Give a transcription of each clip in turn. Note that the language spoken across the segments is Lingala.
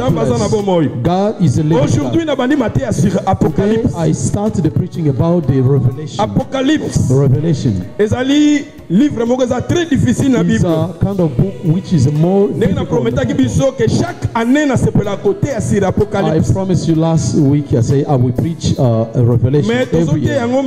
God is a living Aujourd'hui, Today I started the preaching about the Revelation. Apocalypse. Revelation. Ezali livre moko eza très difficile na It's Bible. a kind of book which is more difficult. Que chaque année na sepela côté sur I Apocalypse. promised you last week, I say I will preach a Revelation Mais every year. yango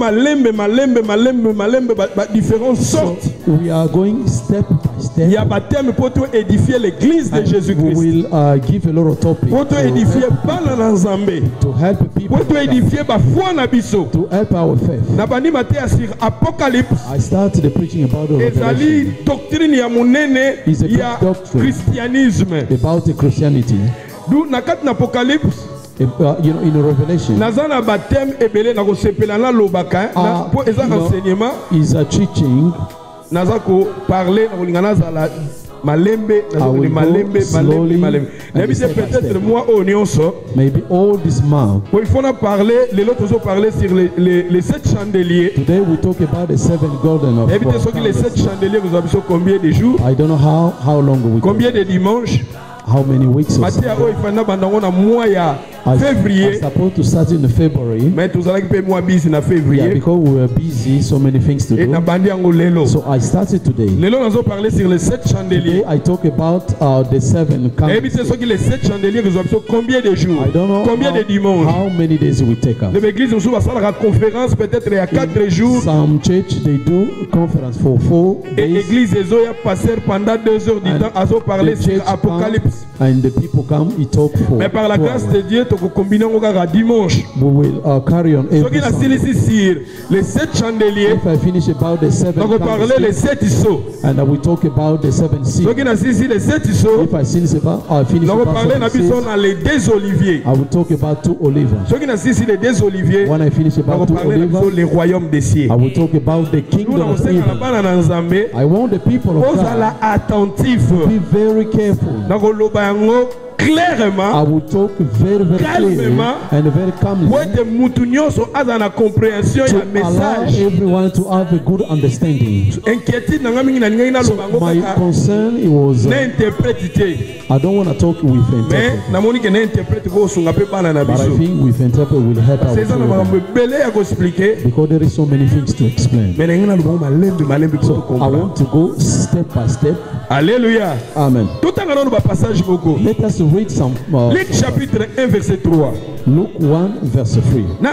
malembe différentes sortes. We are going step by step. Il y a baptême pour édifier l'église de We Jésus-Christ. will give a lot of topics Pour édifier bana na Nzambe. to help people, Pour édifier ba foi na biso. to help our faith. Na bandi maté sur Apocalypse. I started the preaching about the Ezali Revelation doctrine ya monene It's a big ya doctrine. christianisme. about the Christianity. Du na kat na Apocalypse In a Revelation, naza na baptême ebele na kosepela na lobaka na po eza enseignement is a teaching. naza ko parler na kolingana zala malembe na will go malembe slowly malembe and nabi c'est step by peut-être step. moi au nyonso Maybe all this month. il faut na parler les autres ont parlé sur les 7 chandeliers. Today we talk about the 7 golden of Évitez ceux qui les 7 chandeliers vous avez combien de jours, I don't know how long we combien de dimanches. how many weeks or Matia so. o ifana bandango na mois ya I février. supposed to start in February. Mais tous allez que moi busy na Yeah, février. because we were busy, so many things to Et na do. bandi yango lelo. So I started today. Lelo nous allons parler sur les 7 chandeliers. Today I talk about the 7 Évitez candles. ceux qui les 7 chandeliers vous avez combien de jours, I don't know combien de dimanches. how many days we take up. L'église nous va faire la conférence peut-être il y a 4 jours. Some church they do conference for 4 Et days. l'église a passé pendant 2 heures du And temps à parler the sur church Apocalypse. come and the people come, he talk for Mais par la 4 grâce hours. de Dieu, tu peux combiner à dimanche. We will carry on Ce every qui a Sunday. ici sur les 7 chandeliers, If I finish about the 7 donc on parler les candlesticks, 7 issos. and I will talk about the 7 Ce seals. qui a ici les 7 issos, If I finish donc on about parler 7 seals, dans les 2 oliviers. I will talk about 2 olives. Ce qui a ici les 2 oliviers, When I finish donc about on 2 parler olives, les royaumes des cieux. I will talk about the Nous kingdom on of sait heaven. que I want the people of on God est attentif. to be very careful. Donc on I clairement. will talk very clearly Calmement. and very calmly Ouais, de mutu nyonso aza na compréhension to ya allow message. everyone to have a good understanding. Inquiétude nanga mingi na ngai na So lobango my kaka concern it was na interprète te. I don't want to talk with Mais interpreters, namoni ke na interprète ko sunga pe bana na but I biso. think with interpret will help our C'est ça na children, makambo ebele ya ko expliquer. because there is so many things to explain. Mais na ngai na lobango malembe ko So I comprendre. want to go step by step. Alléluia. Amen. Tout en allant ba passage moko. Let us read some Luc chapitre 1 verset 3. Luke 1 verse 3 Na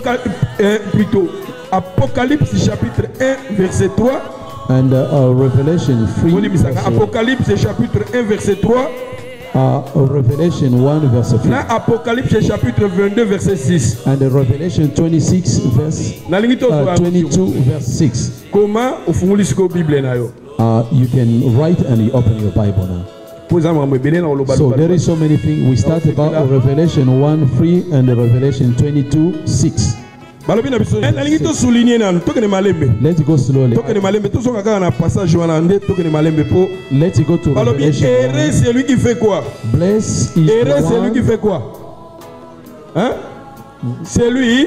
Apocalypse chapitre 1 verset 3. and Revelation 3 On dit verse, Apocalypse chapitre 1 verset 3. Revelation 1 verse 3 Na Apocalypse chapitre 22 verset 6. and Revelation 26 verse Na lingi to 22 verse 6. Comment ufunguli siko Bible na yo? You can write and you open your Bible now. So there is so many things. We start about Revelation 1 3 and Revelation 22 6. Balobi na biso. Na lingi to souligner na tokene malembe. Let's go slowly. Tokene malembe to songa kaka na passage wana nde tokene malembe po. Let's go to Balobi Revelation heureux 1. c'est lui qui fait quoi? Blessed is Heureux the c'est lui qui one fait quoi? Hein? C'est lui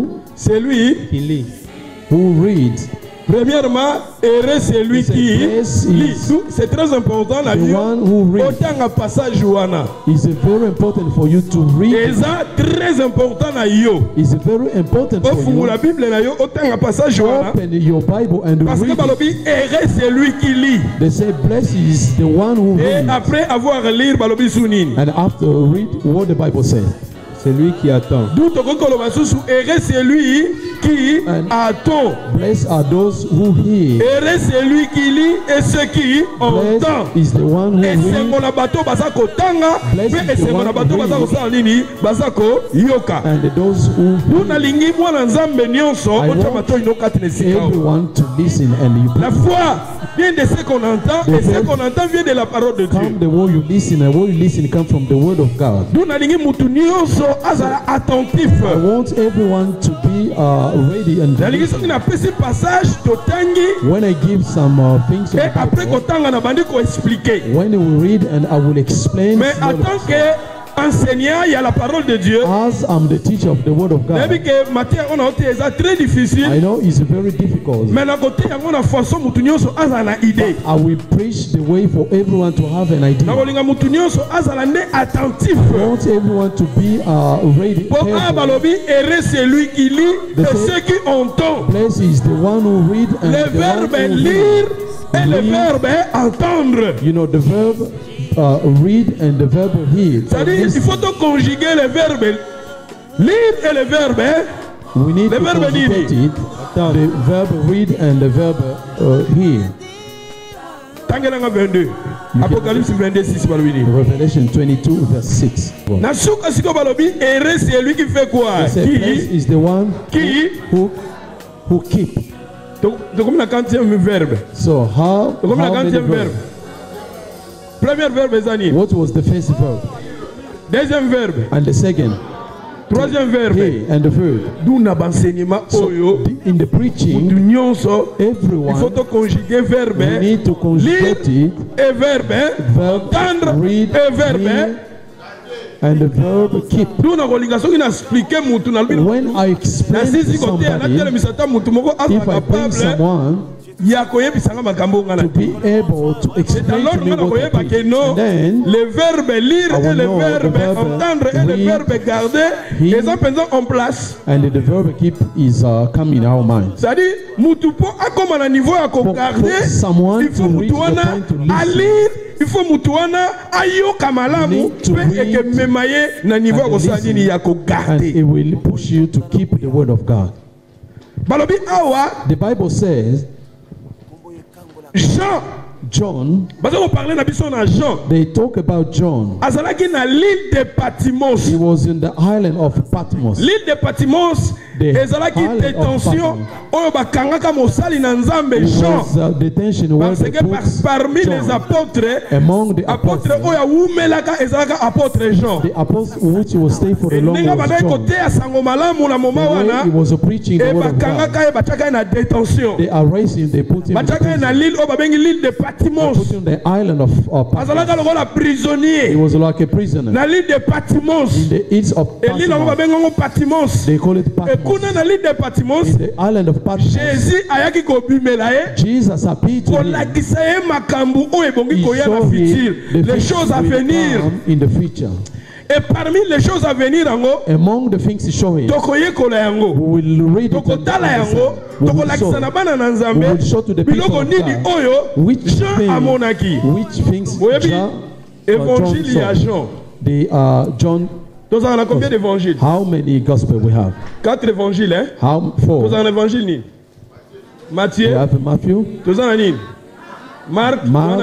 who reads. premièrement, heureux c'est lui He qui said, blessed lit. is C'est très important la the vie. one who reads. Autant à passage wana. It's very important for you to read. Et ça très important na yo. It's very important Au for fond you la Bible na yo autant à passage to wana. open your Bible and Parce que read it. balobi heureux c'est lui qui lit. They say, blessed is the one who Et reads. après avoir lire balobi sunini. And after read what the Bible says. C'est lui qui attend. D'où ton kokolo masusu heureux c'est lui qui And attend. blessed are those who hear. Heureux c'est lui qui lit et ceux qui entendent. Blessed is the one who Et c'est reads. mon bateau baza kotanga. Blessed Mais is the c'est mon one bateau who baza reads. kosala nini baza ko yoka. And those who Nous nalingi mwana nzambe nyonso I ota want bato inokati na sika. everyone to listen and you La foi vient de ce qu'on entend et ce qu'on entend vient de la parole de Dieu. come the word you listen and what you listen come from the word of God. Nous nalingi mutu nyonso azala attentif. I want everyone to be ready and Nalingi listen. soki na pesi passage totangi When I give some things of et the après Bible, kotanga na bandi ko expliquer. when we read and I will explain Mais slowly. attends que enseignant, il y a la parole de Dieu. As I'm the teacher of the word of God, très difficile. I know it's very difficult. Mais la côté on a façon idée. I will preach the way for everyone to have an idea. I want everyone to be ready. C'est lui qui lit et ceux qui entendent. Blessed is the one who read and le verbe lire et le verbe entendre. You know, the verb read and the verb hear. C'est-à-dire il faut conjuguer le verbe lire et le verbe. We need to conjugate it, the verb read and the verb hear. Tangelanga 22. Apocalypse 22, 6. Revelation 22, verse 6. Nasuka siko balobi, heureux c'est lui qui fait quoi? Qui is the one who keep. Donc comme la quantième verbe. So how many verbs? Premier verbe est ani. What was the first verb? Deuxième verbe. And the second. Troisième verbe. And the third. D'où n'a enseignement oyo. In the preaching, everyone, il faut conjuguer verbe. We need to conjugate it. Et verbe. Entendre. Read, et verbe. Hear, and the verb keep. When I explain to somebody, if I bring someone to be able to explain to me what I preach, and then le verbe lire et le verbe entendre et le verbe garder les appels en place. And the verb keep is come in our minds. C'est-à-dire, mutupo a comme un niveau à garder. Il faut mutuana à lire. Il faut mutuana ayo kamalamu et memaye na niveau à gosadini ya garder. And it will push you to keep the word of God. Balobi awa. The Bible says. John, they talk about John. He was in the island of Patmos. L'île de Patmos, détention. Detention parce que parmi les apôtres, among the apôtres, the apostles which will stay for a long time. He was preaching the word of God. They are raising, they put him in l'île de Patmos. On the island of Patmos. He was like a prisoner. Na l'île de Patmos. In the east of Patmos. They call it Patmos. Na l'île de Patmos. In the island of Patmos. Jesus appeared to him. He showed him les choses à venir. In the future. Et parmi les choses à venir, among the things he showed him, we will read it. We will show to the people of God which things John saw. The John. Combien d'évangiles? How many gospel we have? 4 évangiles, hein? How 4? Vous avez un évangile ni? Matthieu. We have Matthew. Vous avez un Marc.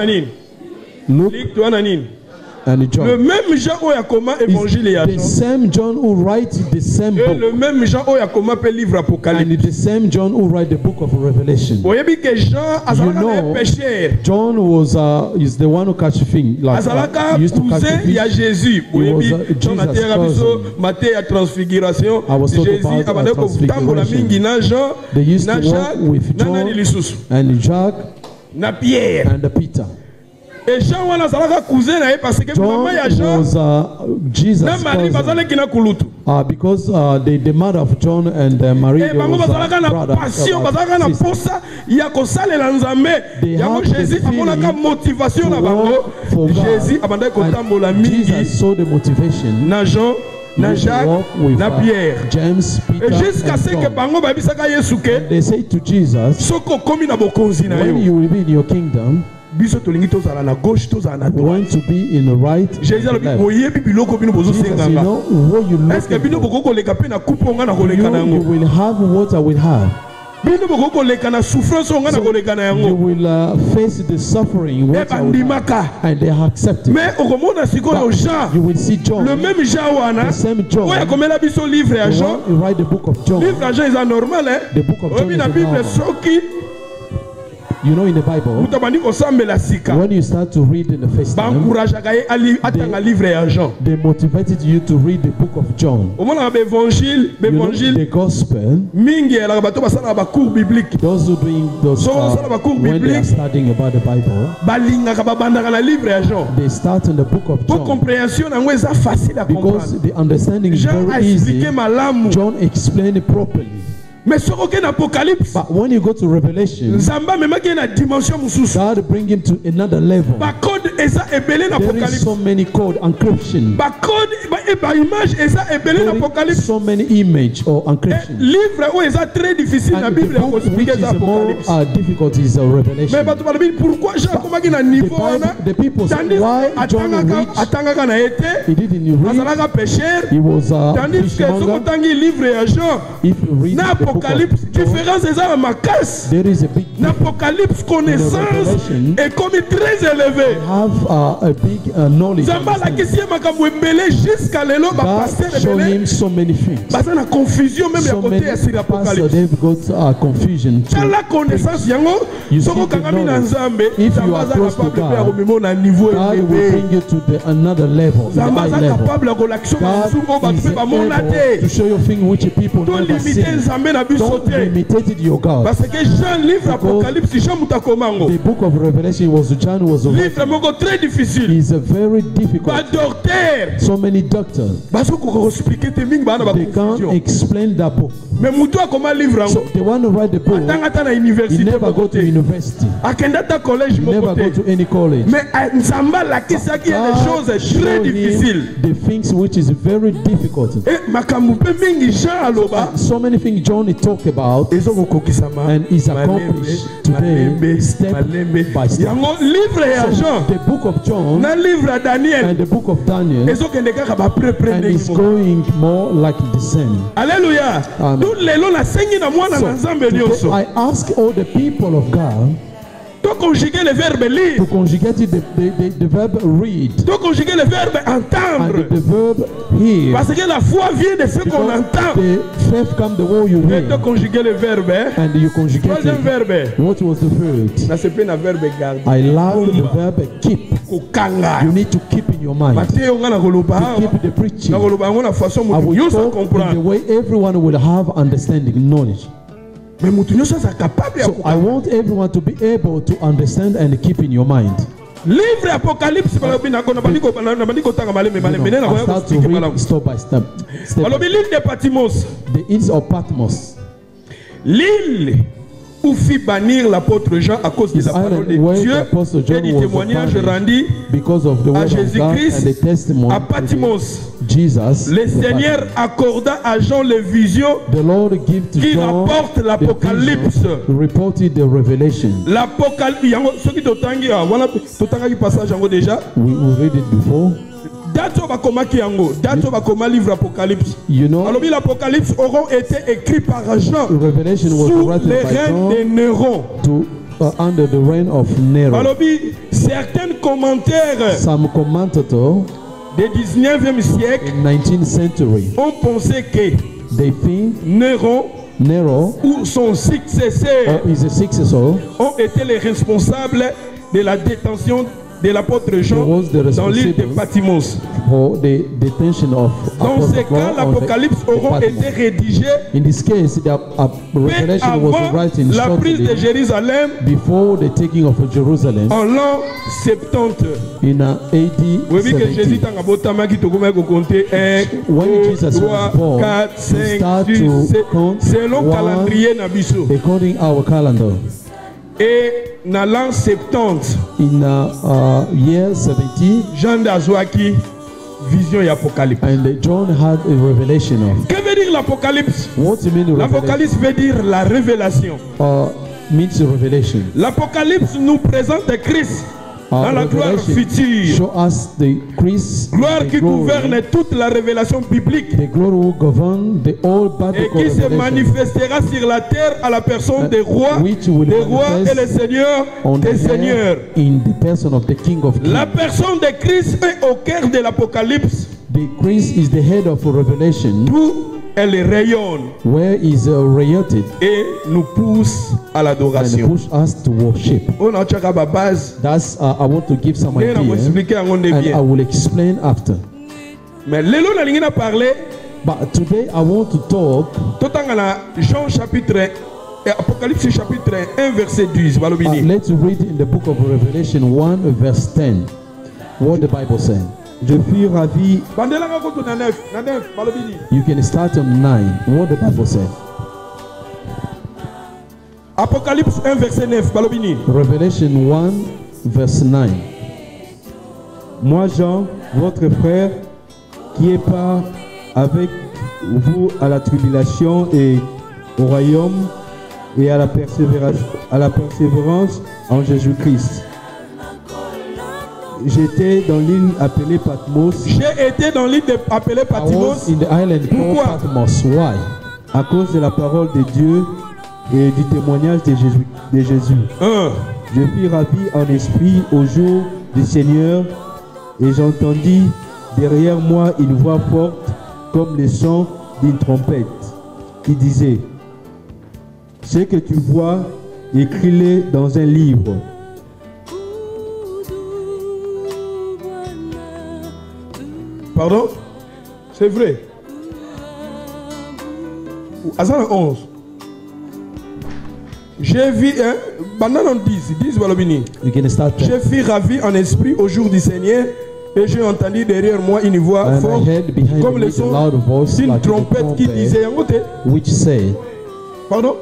Luc. Tu as un and John. Le même Jean où il y a comment évangile et the same John who writes the same book. Et le même Jean où il y a comment peut livre Apocalypse. And the same John who writes the book of Revelation. Vous voyez que Jean un pécheur. John was is the one who catch thing like used to catch fish. Il y a Jésus. Vous voyez Jean Matthieu a transfiguration. Jésus a bandé comme tambola mingi na Jean. They used to walk with John and Jacques na Pierre and Peter. Et Jean wana zalaka cousin na parce que maman ya Jean was Jesus na Marie bazale kina kulutu because the mother of John and Mary et bango bazalaka na passion bazalaka na posa ya kosalela nzambe yango Jésus amonaka motivation na bango Jésus abandaki kotambola mingi Jesus saw the motivation na Jean na Jacques na Pierre James Peter et jusqu'à ce que bango babisaka Yesu ke they say to Jesus soko komi na bokonzi na yo when you will be in your kingdom biso tolingi tozala na gauche tozala na droite want to be in the right Jésus alobi boyebi biloko bino bozosenganga est-ce que bino boko koleka pe na kupo nga na koleka na yango you will have what I will have bino boko koleka na souffrance nga na koleka na yango you will face the suffering what I will have, and they accept it mais okomona sikoyo Jean you will see John le même Jean wana the same John oya komela biso livre ya Jean you write the book of John livre ya Jean is normal the book of John is na Bible soki You know, in the Bible, when you start to read in the first time, they motivated you to read the book of John. You know, the gospel, those who doing those when they are studying about the Bible, they start in the book of John. Because the understanding is very easy. John explained it properly. But when you go to Revelation, God bring him to another level. There is so many code encryption. There is so many image or encryption. And the book which is more difficult is Revelation. The people say, why John reached? He didn't read. He was a fishmonger. If you read the Apocalypse, différence est à ma casse. L'Apocalypse connaissance est comme très élevé. Have a big knowledge. Zambala kisi makambo embele jusqu'à lelo ba passer rebelle. So many things. Basa na confusion même ya côté sur l'Apocalypse. They've got confusion. La connaissance yango soko kangami na Nzambe. If you are close to God, God will bring you to another level. Zamba za capable de l'action sur o ba pe ba monate. To show you things which people never see. Don't imitate your God. Parce que Jean livre Apocalypse, Jean mutakomango. The book of Revelation was John was a livre moko très difficile. It's a very difficult. Ba docteur. So many doctors. Baso ko expliquer te ming ba na ba confusion. They can't explain that book. Mais mutu akoma livre ango. So they want to write the book. Atanga na university. He never go to university. Akenda ta college moko. Never go to any college. Mais Nzamba la kisa ki a des choses très difficiles. The things which is very difficult. Et makambu pe mingi Jean aloba. So many things John talk about and is accomplished today step by step. So the book of John and the book of Daniel and is going more like the same. Hallelujah. So I ask all the people of God to conjuguer le verbe lire. To conjuguer the verb read. To conjuguer le verbe entendre. And the verb hear. Parce que la foi vient de ce qu'on entend. The faith comes the way you hear. To conjuguer le verbe. And you conjugate it. Verbe. What was the third? I love the verb keep. You need to keep in your mind. To keep the preaching. I will talk in the way everyone will have understanding, knowledge. So I want everyone to be able to understand and keep in your mind. Livre Apocalypse. I start to read step by step. The Isle of Patmos. L'île où fit bannir l'apôtre Jean à cause de la parole de Dieu et du témoignage rendu à Jésus-Christ à Patmos. Jesus, le Seigneur accorda à Jean les visions qui rapportent l'Apocalypse. Reported the revelation. L'Apocalypse, ce qui totangi, voilà, totangi passage en déjà. We read it before. Livre Apocalypse. You know, alors l'Apocalypse auront été écrit par Jean sous les règnes de Néron. Under the reign of Nero. Alors certains commentaires. Some commentators du 19e siècle ont pensé que Néron ou son successeur ont été les responsables de la détention de l'apôtre Jean dans l'île de Patmos. Dans ce cas, l'Apocalypse aura été rédigé avant la prise de Jérusalem en l'an 70. In AD 70. When Jesus was born, we start to count selon calendrier nabiso. According our calendar. Et dans l'an 70, in year 70, Jean d'Azouaki, vision et Apocalypse. And John had a revelation of. Que veut dire l'Apocalypse? What do you mean l'Apocalypse veut dire la révélation. Means revelation. L'Apocalypse nous présente Christ dans la gloire future. Show us the Christ, gloire qui gouverne toute la révélation biblique. The glory will govern the old biblical et qui se manifestera sur la terre à la personne des rois et les seigneurs des seigneurs. In the person of the King of Kings. La personne de Christ est au cœur de l'Apocalypse. The Christ is the head of Revelation. elle rayonne. Where is radiated. Et nous pousse à l'adoration. And push us to worship. On a chaka ba base. That's I want to give some idea. And I will explain after. Mais lelo na lingi na parler. But today I want to talk. Totanga na Jean chapitre Apocalypse chapitre 1 verset 10. Let's read in the book of Revelation 1 verse 10. What the Bible says. Je fus ravi. You can start on 9. What the Bible says. Apocalypse 1 verset 9. Revelation 1 verse 9. Moi Jean, votre frère, qui est part avec vous à la tribulation et au royaume et à la persévérance en Jésus-Christ. J'étais dans l'île appelée Patmos. J'ai été dans l'île appelée Patmos. In the island called Patmos. Why? À cause de la parole de Dieu et du témoignage de Jésus. Je fus ravi en esprit au jour du Seigneur et j'entendis derrière moi une voix forte comme le son d'une trompette qui disait: ce que tu vois, écris-le dans un livre. Pardon? C'est vrai. Azan 11. J'ai vu un banane 10 balobini. J'ai fui ravi en esprit au jour du Seigneur et j'ai entendu derrière moi une voix forte comme le son d'une trompette qui disait which say. Pardon?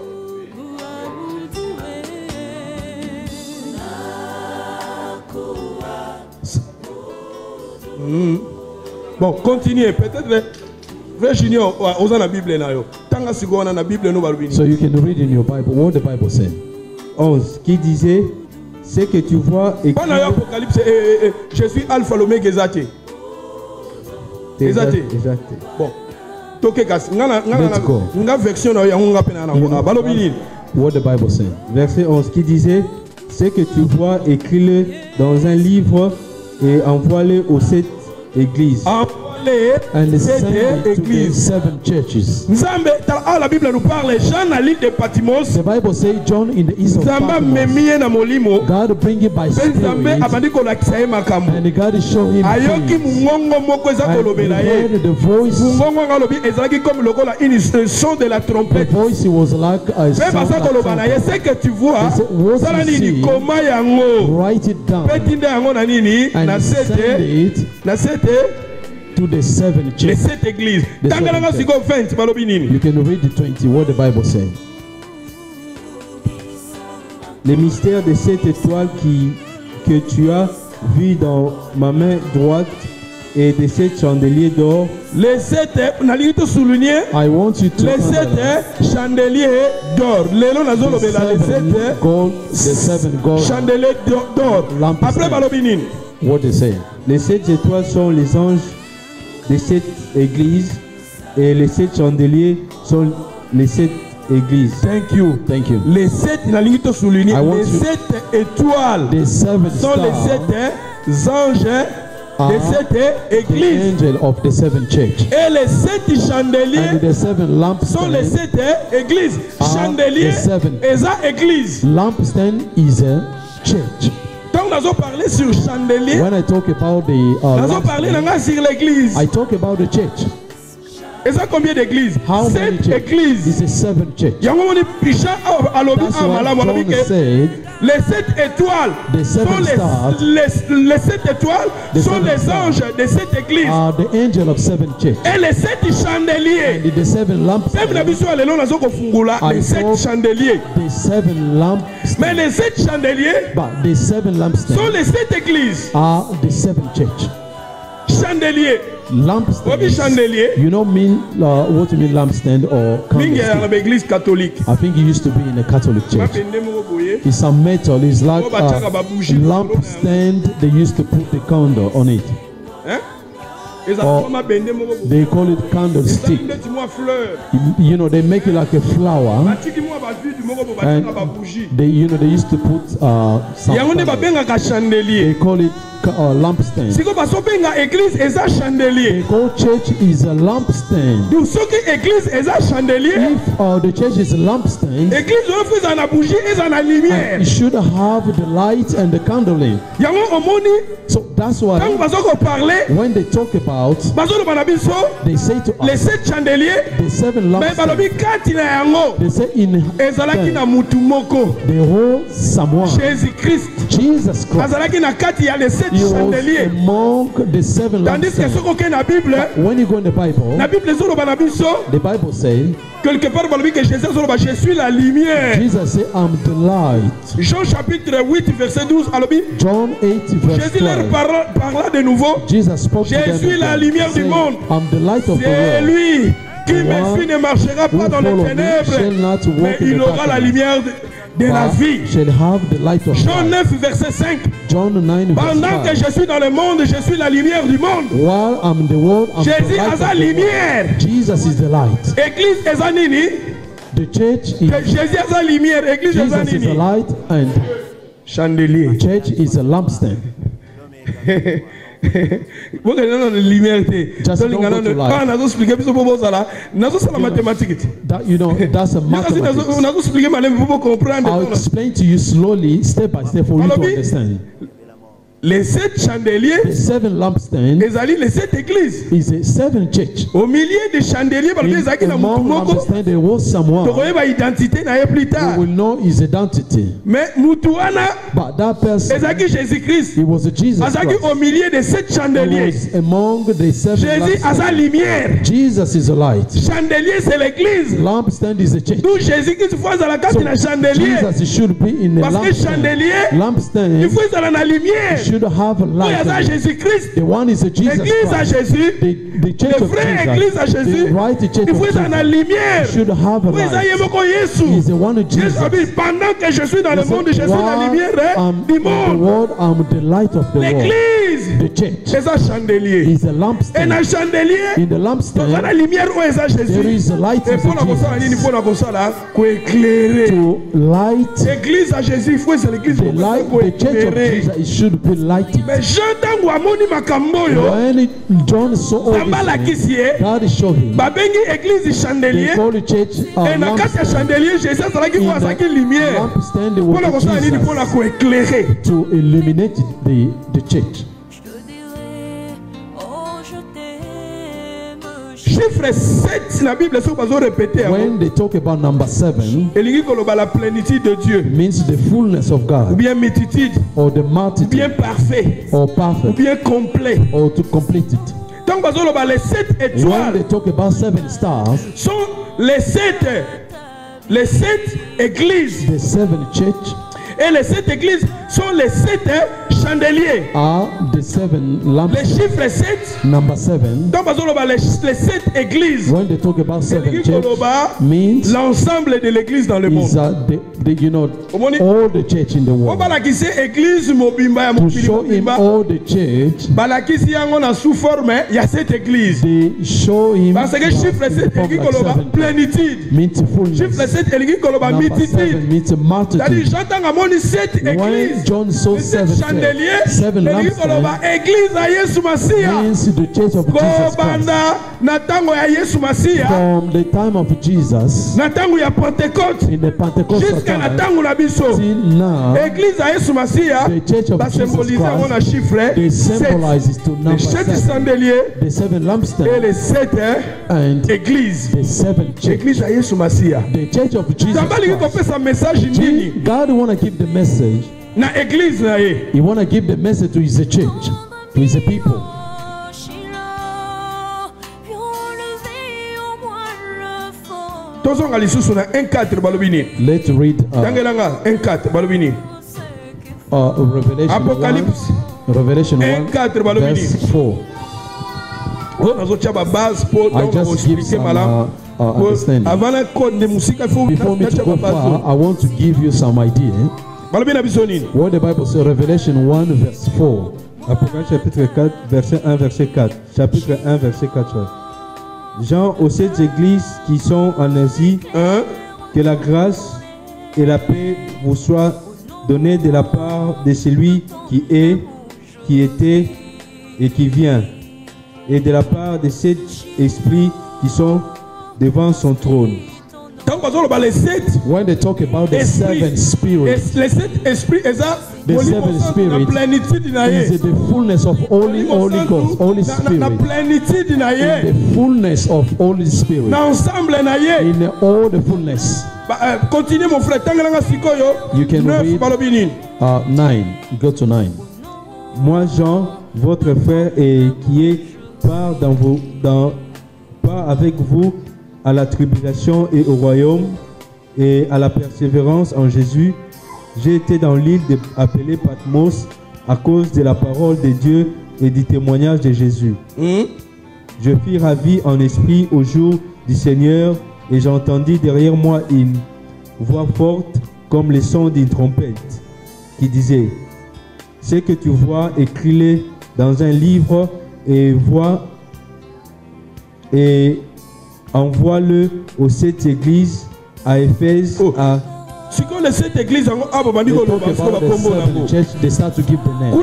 Bon, continuez. Peut-être Frère Junior, on a la Bible là. So you can read in your Bible what the Bible says. 11 qui disait: ce que tu vois et Apocalypse, je suis Alpha l'Oméga Exaté. Exaté. Bon. Let's go. What the Bible says. Verset 11 qui disait: ce que tu vois, écris-le dans un livre et envoie-le aux 7 églises. And send it to the 7 churches. La Bible nous parle Jean à l'île de Patmos. The Bible says John in the east of Patmos. God bring it by spirit. And God show him things. And he heard the voice. The voice was like a sound of trumpet. Write it down. And send it to the 7 churches. Les 7 églises. You can read the 20, what the Bible says. Les mystères de 7 étoiles que tu as vu dans ma main droite et de 7 chandeliers d'or. Les 7, I want you to les 7 chandeliers d'or. Les 7 gold chandeliers d'or. Après Balobinin. What they say. Les 7 étoiles sont les anges des 7 églises et les 7 chandeliers sont les 7 églises. Thank you. Les 7 les 7 étoiles sont les 7 anges des 7 églises. The angel of the 7 church. Et les 7 chandeliers sont les 7 églises. Chandelier est une église. Lampstand is a church. Donc nous allons parler sur chandelier. When I talk about the nous allons parler sur l'église. I talk about the church. Et ça combien d'églises? 7 églises. It's a 7 church. That's what John said. Les 7 étoiles sont les 7 étoiles sont les anges de cette église. Are the angel of 7 church. Et les 7 chandeliers. And the 7 lamps. Les 7 chandeliers. The 7 lamps. Mais les 7 chandeliers. But the 7 lamps sont les 7 églises. Are the 7 church. Chandelier. Lampstand. Chandelier. You know what you mean lampstand or candlestick? Catholique. I think it used to be in a Catholic church. It's a metal. It's like a lampstand. They used to put the candle on it. Or they call it candlestick. You know, they make it like a flower. And they used to put some they call it lampstand. They call church is a lampstand. If the church is a lampstand, it should have the light and the candle. So that's why when they talk about, they say to us, the 7 lampstands, they say in the whole someone, Jesus Christ, he was among the 7 lampstands. When you go in the Bible says, quelque part, je suis la lumière. Jesus said, I'm the light. Jean chapitre 8, verset 12. John 8, verse 12. Jésus leur parla de nouveau. Jesus spoke to them. Je suis la lumière du monde. I'm the light of the world. C'est lui qui me suit ne marchera pas dans les ténèbres, mais il aura la lumière de la vie. Shall have the light of Jean 9, verset 5. John 9, pendant que je suis dans le monde, je suis la lumière du monde. While I'm in the world, I'm Jésus the light a la lumière. Jesus is the light. Église est nini? The church is Jésus a la lumière. Église est Jesus is the light and chandelier. Church is a lampstand. Just don't go to light. That's a mathematics. I'll explain to you slowly, step by step, for you to understand. Les 7 chandeliers, the 7 lampstands, les 7 églises, is a 7 church. Au milieu des chandeliers, identité plus tard. We will know his identity. Mais Mutuana, but that person, Jésus-Christ, he was a Jesus Christ. Au milieu des 7 chandeliers, he was among the 7 Jésus a sa lumière. Jesus is a light. Chandelier, c'est l'église. Lampstand is a church. D'où Jésus-Christ faut à la carte de chandelier. Jesus should be in the parce que chandelier, il faut à la lumière. Should have a light. Jésus-Christ. The one is a Jesus Église à Jésus. The church of Jesus. Église à Jésus. The right church of Jesus. La lumière. Should have a light. He is the one of Jesus. Pendant que je suis dans le monde, je suis la lumière du monde. The world, I'm the light of the world. L'église. The church. C'est un chandelier. Is a lampstand. Et un chandelier. In the lampstand. La lumière où est Jésus. There is a light in Jesus. To light. L'église à Jésus, il faut c'est l'église. The light, the church of Jesus, it should be lighted. When John saw all this, God showed him. They call the church lampstand. To illuminate the church. Chiffre 7, la Bible est répété. When they talk about number 7, la plénitude de Dieu, means the fullness of God, ou bien multitude, or the multitude, ou bien parfait, or perfect, ou bien complet, or to complete it. Donc, les 7 étoiles, when they talk about 7 stars, sont les 7 églises, the 7 church, et les 7 églises sont les 7 chandeliers. Are the 7 lamps. Les chiffres 7. Number 7. Donc les 7 églises. When they talk about 7 church, means l'ensemble de l'église dans le monde. You know, all the church in the world. To show him all the church. Il y a 7 églises. They show him. Parce que chiffre 7 plénitude. Means fullness. Chiffre 7 multitude. Means multitude. C'est-à-dire 7 églises. When John saw 7 chandeliers, 7 lampstands, église à Yesu Masia. Means the church of Jesus Christ. From the time of Jesus, in the Pentecostal time, till now, the church of Jesus Christ, they symbolize to number 7, the 7 lampstands, and the 7 church, the church of Jesus Christ. God want to give the message. He want to give the message to his church, to his people. Let's read Revelation 1, verse 4. I just give some understanding. Before me to go far, I want to give you some idea. What the Bible says, Revelation 1, verse 4. Apocalypse chapitre 4, verset 1, verset 4. Chapitre 1, verset 4. Jean aux 7 églises qui sont en Asie, que la grâce et la paix vous soit donnée de la part de celui qui est, qui était et qui vient, et de la part de cet esprit qui sont devant son trône. When they talk about the seven spirits, the seven spirits is the fullness of Holy Ghost, Holy Spirit. In the fullness of Holy Spirit. In all the fullness. Continue mon frère. You can read 9. Go to 9. Moi, Jean, votre frère, et qui est part avec vous à la tribulation et au royaume et à la persévérance en Jésus, j'ai été dans l'île appelée Patmos à cause de la parole de Dieu et du témoignage de Jésus. Je fus ravi en esprit au jour du Seigneur et j'entendis derrière moi une voix forte comme le son d'une trompette qui disait: ce que tu vois, écris-le dans un livre et envoie-le aux 7 églises à Éphèse, à les 7 églises they start to give the name.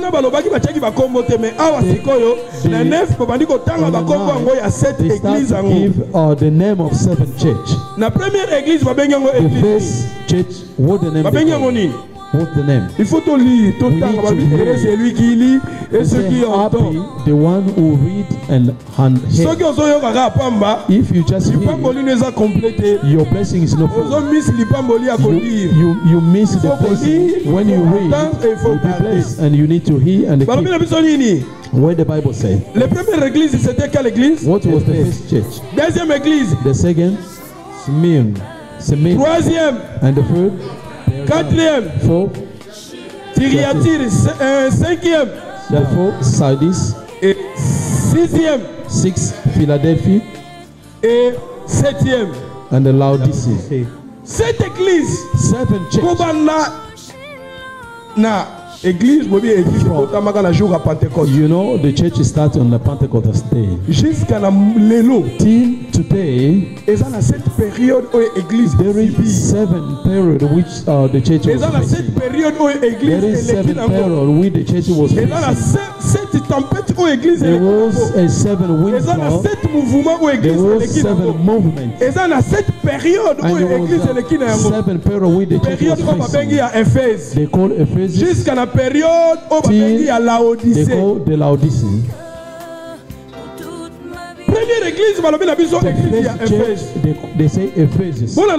They start to give the name of 7 church. La première église va bien the first church, what the name? What's the name? Il faut lire. C'est lui qui lit et ceux qui entendent. The one who read and hear. If you just hear, your blessing is not full. You miss the blessing. When you read, you'll be blessed, and you need to hear and keep. What the Bible says. La première église, c'était quelle église? What was the first church? Deuxième église. The second, Smyrna. Troisième. And the third. Quatrième, Thyatire. Cinquième, Sardis. Et sixième, Philadelphie. Et septième, and the Laodicea. 7 églises. 7 churches. Église, you know, the church starts on the Pentecost day. Jusqu'à lelo. Till today, cette période où l'église there is 7 period which the church was facing. There is 7 period which the church was facing. There was a 7 wind flow. There was 7 movement. And there was 7 period which the church was facing. They call Ephesus. Jusqu'à la période où they call the Laodicea. Première église, they say Ephesus. I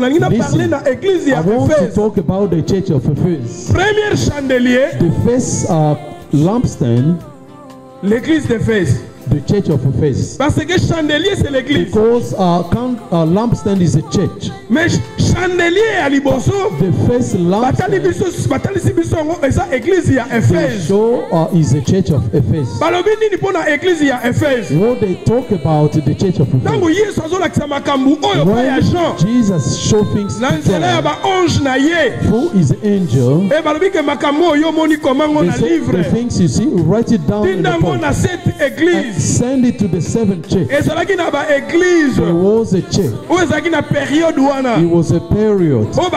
want to talk about the church of Ephesus. Premier chandelier, the first lampstand, l'église d'Éphèse. The church of Ephesus. Parce que chandelier c'est l'église. Because lampstand is a church. Mais chandelier à liboso. The first lampstand. Église à Éphèse. So is a church of Ephesus. Balobi nini pona église à Éphèse. What they talk about the church of Ephesus. Tango Yesu azolakisa makambu oyo pa ya Jean. Jesus show things. Na nzela ya ba ange na ye. Who is the angel? Et balobi ke makambu oyo moni komango na livre. The things you see, write it down in the book. Na cette église. Send it to the 7th church. There was a church. It was a period. The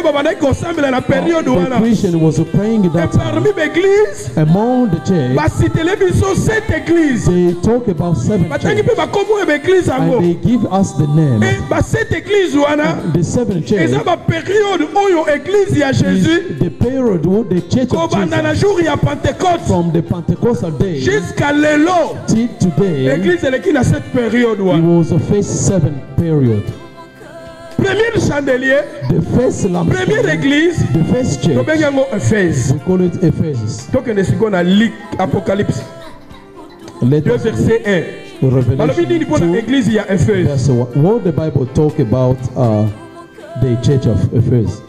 Christian was praying in that time. Among the church, they talk about 7 churches. And they give us the name. The 7th church is the period of the church of Jesus. From the Pentecostal day till today, l'église est qui dans cette période. It was the first 7 period. Premier chandelier, the first lamp. Première église, the first church. We call it Ephesus. Donc on est second à Apocalypse. 2 verset 1. Revelation 2 verse 1. What the Bible talk about the church of Ephesus.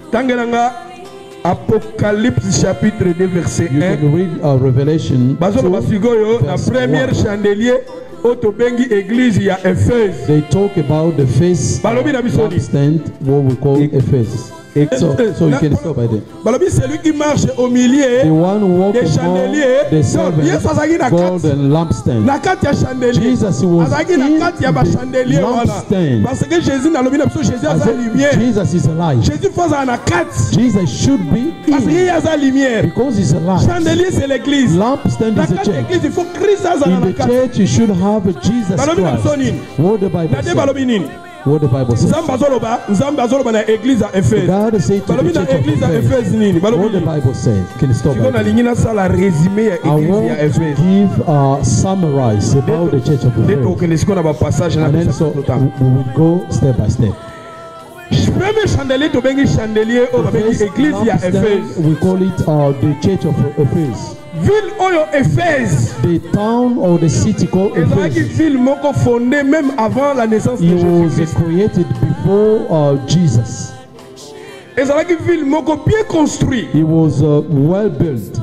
Apocalypse chapitre 2 verset 1. You can read Revelation 2 verse 1. Chandelier église à Éphèse. They talk about the first lampstand, what we call Ephesus. So you can stop by there. C'est lui qui marche au milieu des chandeliers. Golden lampstand. Jesus was in the lampstand. Parce que Jésus n'a Jésus lumière. Jesus is a light. Jésus Jesus should be parce qu'il y a sa lumière. Because he's a light. Chandelier c'est l'église. Lampstand is the church. Il faut Christ in the church you should have Jesus Christ. What the Bible says. What the Bible says. God said to the church of Ephesus. What the Bible says. Can you stop that? I want to give summarize about the church of Ephesus. And then so we will go step by step. We call it the church of Ephesus. Ville oyo Éphèse, the town or the city called Ephesus. Ville moko fondée même avant la naissance de Jésus. It was created before Jesus. Ezalaki ville moko bien construit. It was well built.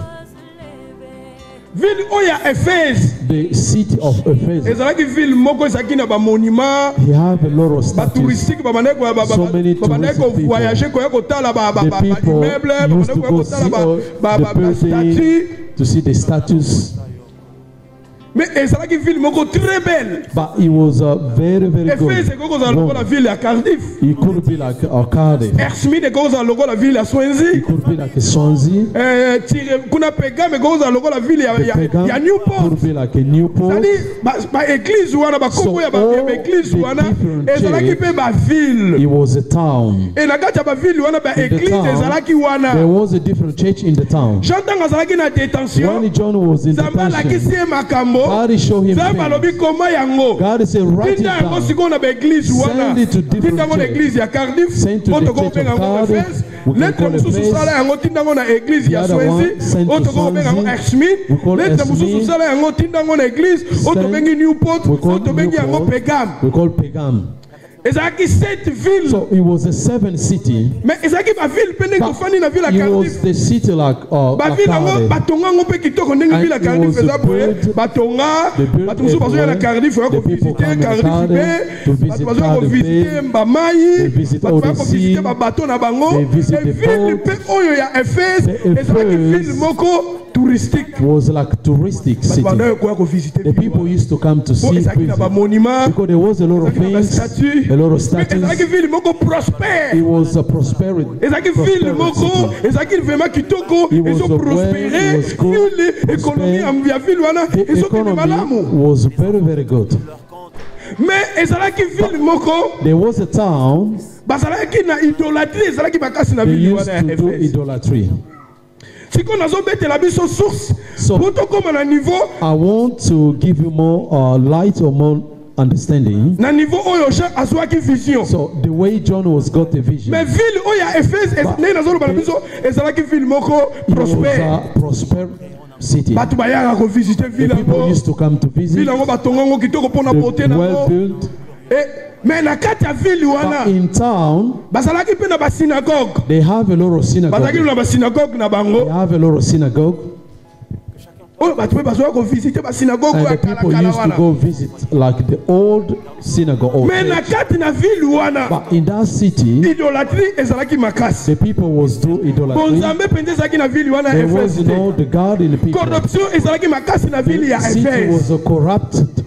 Ville oya Éphèse, the city of Ephesus. Ezalaki ville moko ezaki na ba monument. He have a lot of statues. Touristique ba many touristic people. Voyager ko kotala ba immeuble, used to go see the building, to see the statues. Mais ezalaki ville moko très belle. But it was very good. Éphèse ko la ville à Cardiff. It could be like Cardiff. Ermine ko la ville à Swansea. It could be like Swansea. Kuna Pegame ko la ville ya Newport. Could be like a Newport. Ba église wana ba kombo ya ba église wana ezalaki pe ba ville. It was a town. Et na kati ba ville wana ba église ezalaki wana. There was a different church in the town. Jean ezalaki na détention. When John was in detention, God showed him things. God said, write it down. Send it to different churches. Send to the church of Cardiff. We can call it Place. The other one, send to Swansea. We call it Newport. We call Pegam. So it was a seven city. But it was the city like Cardiff. And it was the people come to Cardiff to visit Cardiff Bay. They visit all the sea. They visit the boat. Touristic. Was like touristic city. The people used to come to see because there was a lot of things, a lot of statues. It was a prosperity. It was good. The economy was very good. There was a town. They used to do idolatry. So I want to give you more light or more understanding. So the way John was got the vision. It was a prosperous city. The people used to come to visit. Well built. Mais na kati ya ville wana in town bazalaki pe na ba synagogue. They have a lot of synagogue. Bazalaki na ba synagogue na bango. They have a lot of synagogue. Oh, but we bazwa ko visiter ba synagogue ya kala. People used to go visit like the old synagogue. Mais na kati na ville wana. But in that city, idolatry ezalaki makasi. The people was do idolatry. Bonzambe pende ezalaki na ville wana. There was no the God in the people. Corruption ezalaki makasi na ville ya Ephesus. The city was corrupted.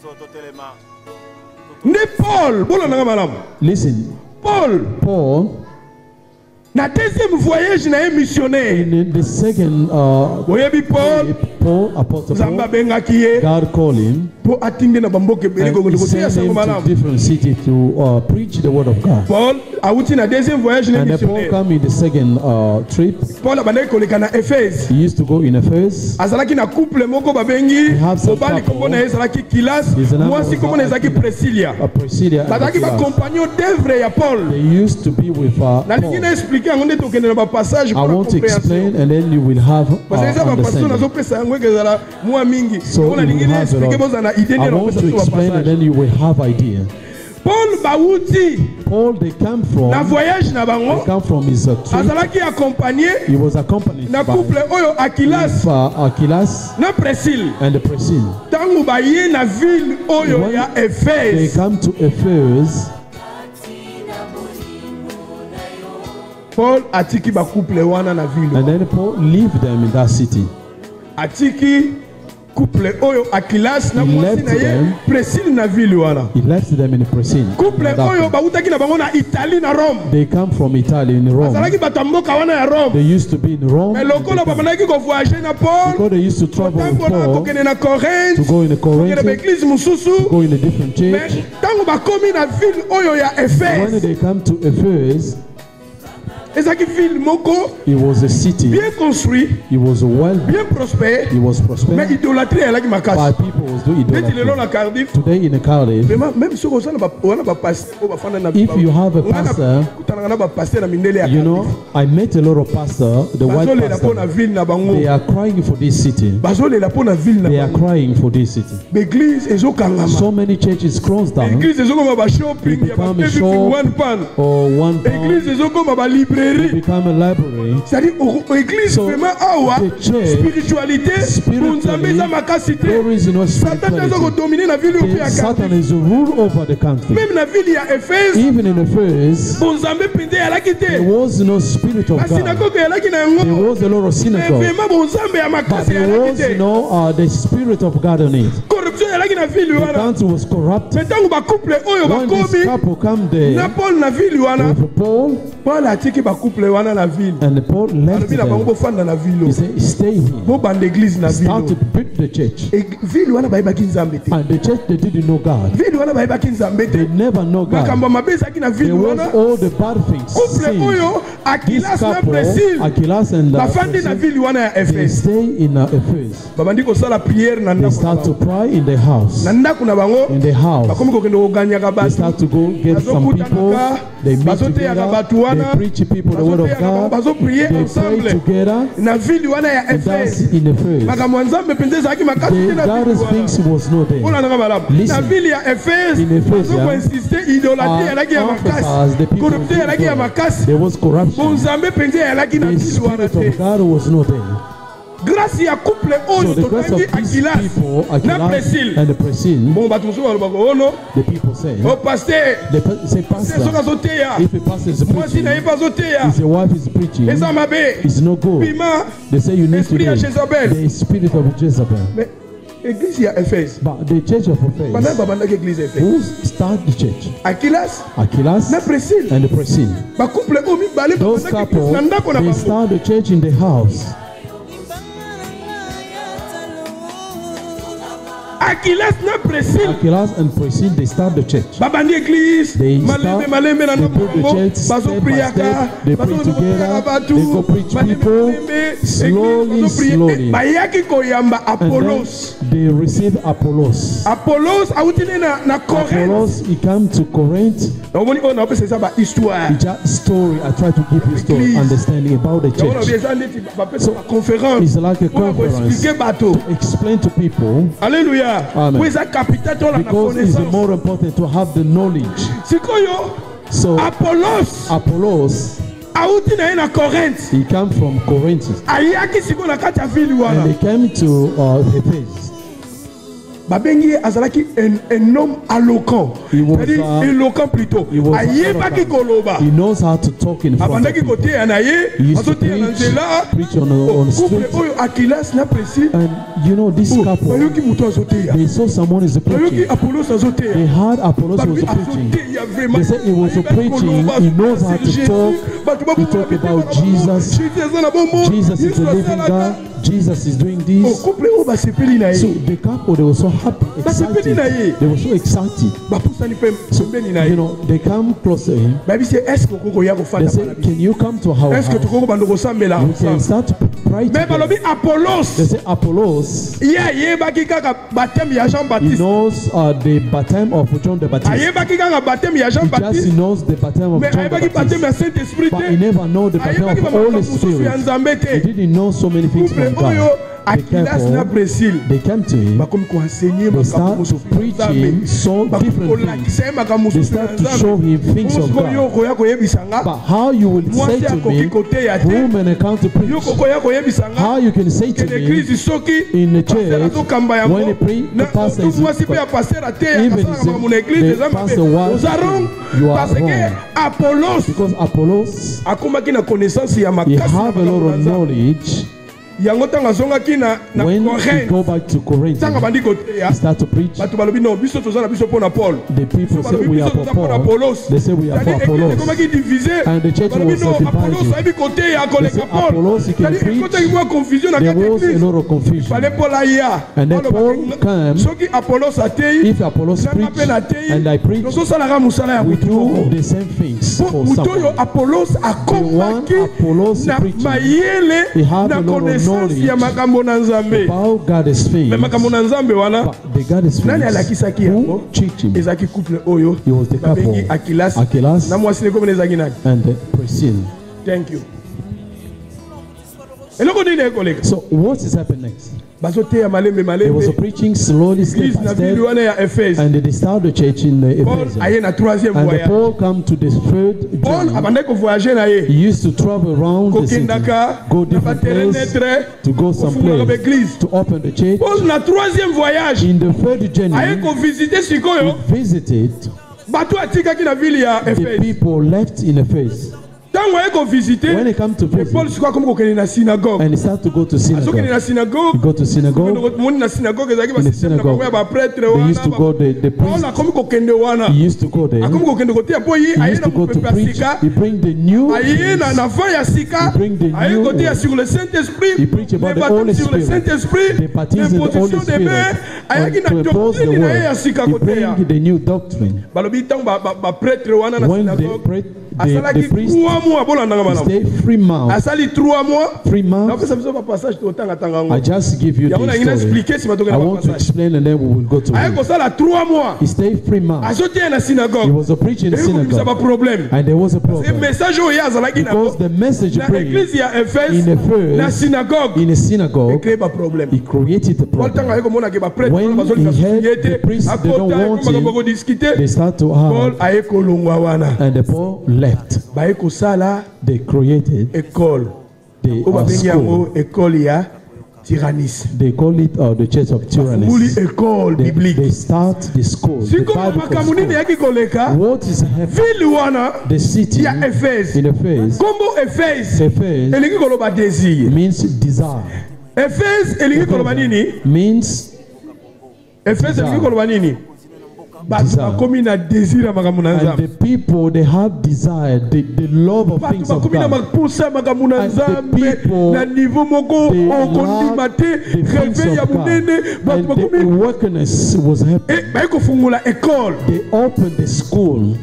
Listen, Paul na deuxième voyage na missionnaire. In the second Paul, Apostle Paul, God called him and he sent him to different cities to preach the word of God. Paul and Paul came in the second trip. He used to go in Ephesus. He had some couple. His name was Priscilla. They used to be with Paul. I want to explain and then you will have understanding. So you will have I want to explain and then you will have idea. Paul, they come from his trip. He was accompanied by Achilles and Priscilla. When they come to Ephesus, Paul atiki ba couple wana na ville. And then Paul left them in that city. Atiki couple oyo Akilas na mwasi na ye Priscille na ville wana. He left them in Priscille. Couple oyo ba utaki na bango na Italie na Rome. They come from Italy in Rome. Azalaki batamboka wana ya Rome. They used to be in Rome. Mais lokola ba manaki ko voyager na Paul. Because they used to travel with Paul. To go in the Corinth. To go in a different church. Mais tango ba komi na ville oyo ya Éphèse. When they come to Ephesus, it was a city. Bien construit. It was well. Bien prospère. It was prosperous. Mais idolâtrie elle a qui makasi. But people was doing idolatry. Today in Cardiff. Même si on a pasteur, if you have a pastor, you know, I met a lot of pastors. The white pastor. They are crying for this city. They are crying for this city. So many churches closed down. They become a shop or one pound. They become a library. C'est-à-dire l'église vraiment awa spiritualité Satan is the rule over the country. Même la ville à Éphèse, even in Ephesus, there was no spirit of God. There was a lot of synagogue, but there was the spirit of God in it. The country was corrupt. When this couple come there with Paul, and Paul left them. He said, stay here. Start to build the church. And the church, they didn't know God. They never know God. There was all the bad things. This couple, Aquilas and Priscilla, they stay in Ephesus. They start to pray in the house. In the house. They start to go get some people. They meet together. They preach to people the word of God. They pray together. And that's in Ephesus. The God's things was not there. Listen. In Ephesus, the people, there was corruption. The spirit of God was not there. Grâce à couple so the grace of these people, Aquilas and Priscilla, the people say, oh pasteur, say pastor, if a pastor is preaching, if your wife is preaching, it's no good. They say you need to do the spirit of Jezebel. But the church of Ephesus, who started the church? Aquilas and Priscilla. Those couple, they start the church in the house. Aquilas and Priscilla, they start the church. They build the church step by step. They pray together. They go preach people slowly. And they receive Apollos. Apollos, he came to Corinth. It's a story. I try to give you a story, understanding about the church. So it's like a conference to explain to people. Hallelujah. Amen. Because it's more important to have the knowledge. So Apollos, he came from Corinth. And he came to Ephesus. Babengi azalaki un homme éloquent. C'est-à-dire éloquent plutôt. He knows how to talk in front of people. He used to preach on the street. And you know this couple, they saw someone is preaching. They heard Apollos was preaching. They said he was preaching. He knows how to talk. He talked about Jesus. Jesus is the living God. Jesus is doing this. So the couple, they were so happy, excited. They were so excited. So, you know, they come close to him. They say, can you come to our house? We can start to pray together. They say, Apollos, he knows the baptism of John the Baptist. He just knows the baptism of John the Baptist. But he never knows the baptism of the Holy Spirit. He didn't know so many things from God. Aquilas na Priscille, they came to him. They start preaching so different things. They start to show him things of God. But how you will say to me, who may account to preach? How you can say to me in the church when the pastor is even the pastor was, you are wrong. Because Apollos, he have a lot of knowledge. When he go back to Corinth, he start to preach. The people say we are for Paul. They say we are for Apollos. And the church was divided. They say Apollos, he can preach. There was a lot of confusion. And then Paul came. If Apollos preach and I preach, we do the same things for someone. The one Apollos preaching, he have a lot of knowledge about God's things. But the God's things, who teach him? He was the couple, Aquilas and Priscilla. Thank you. So what is happening next? There was a preaching slowly step by step, and they started the church in Ephesus. And Paul come to the third journey. He used to travel around the city, go different places, to go someplace, to open the church. In the third journey, he visited the people left in Ephesus. When he come to visit, and he start to go to synagogue. He go to synagogue. In the synagogue, they used to go the priest. He used to go there. He used to go to preach. He bring the new things. He bring the new. He preach about the Holy Spirit. The baptism of the Holy Spirit. And to impose the word. He bring the new doctrine. When the priest stay 3 months. 3 months. I just give you the story. I want to explain and then we will go to it. He stayed 3 months. He was a preacher in the synagogue. And there was a problem. Because the message preached in the synagogue, he created a problem. When he heard the priests, they don't want him, they start to have, and the Paul left. They created the school. They call it the church of Tyrannus. They start the school. The Bible school. What is happening? The city in Ephesus means desire. Means desire. And the people, they have desire, the love of things of God. And the people, they love the things of God. And the awakeness was happening. They opened the school.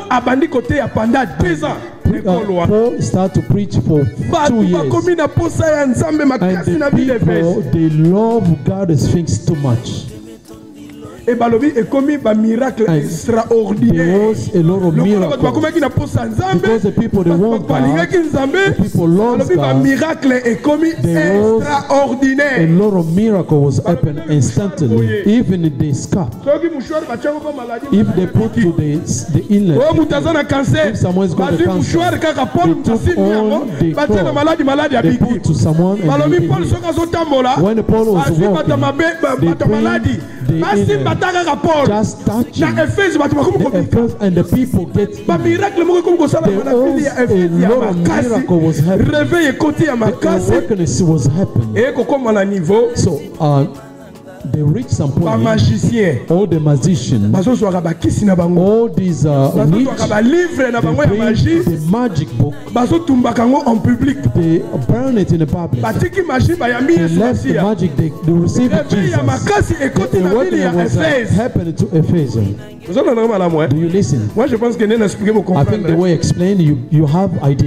Paul started to preach for 2 years. And the people, they love God's things too much. Et balobi est commis par miracle extraordinaire. There was a lot of miracles. Because the people they want God, the people love God. Miracle est commis extraordinaire. A lot of miracles happen instantly, even in the scalp. If they put to the inlet, if someone is going to cancer, they took on the cloth, they put to someone and they when Paul was walking, they bring the inlet. Just touch the Ephesus and the people get there was a lot of miracle was happening. The awakeness was happening. So they reach some point. All the magicians, all these witch, they bring the magic book. They burn it in the public. They left the magic. They received Jesus. The awakening was happening to Ephesus. Do you listen? I think the way I explained, you have idea.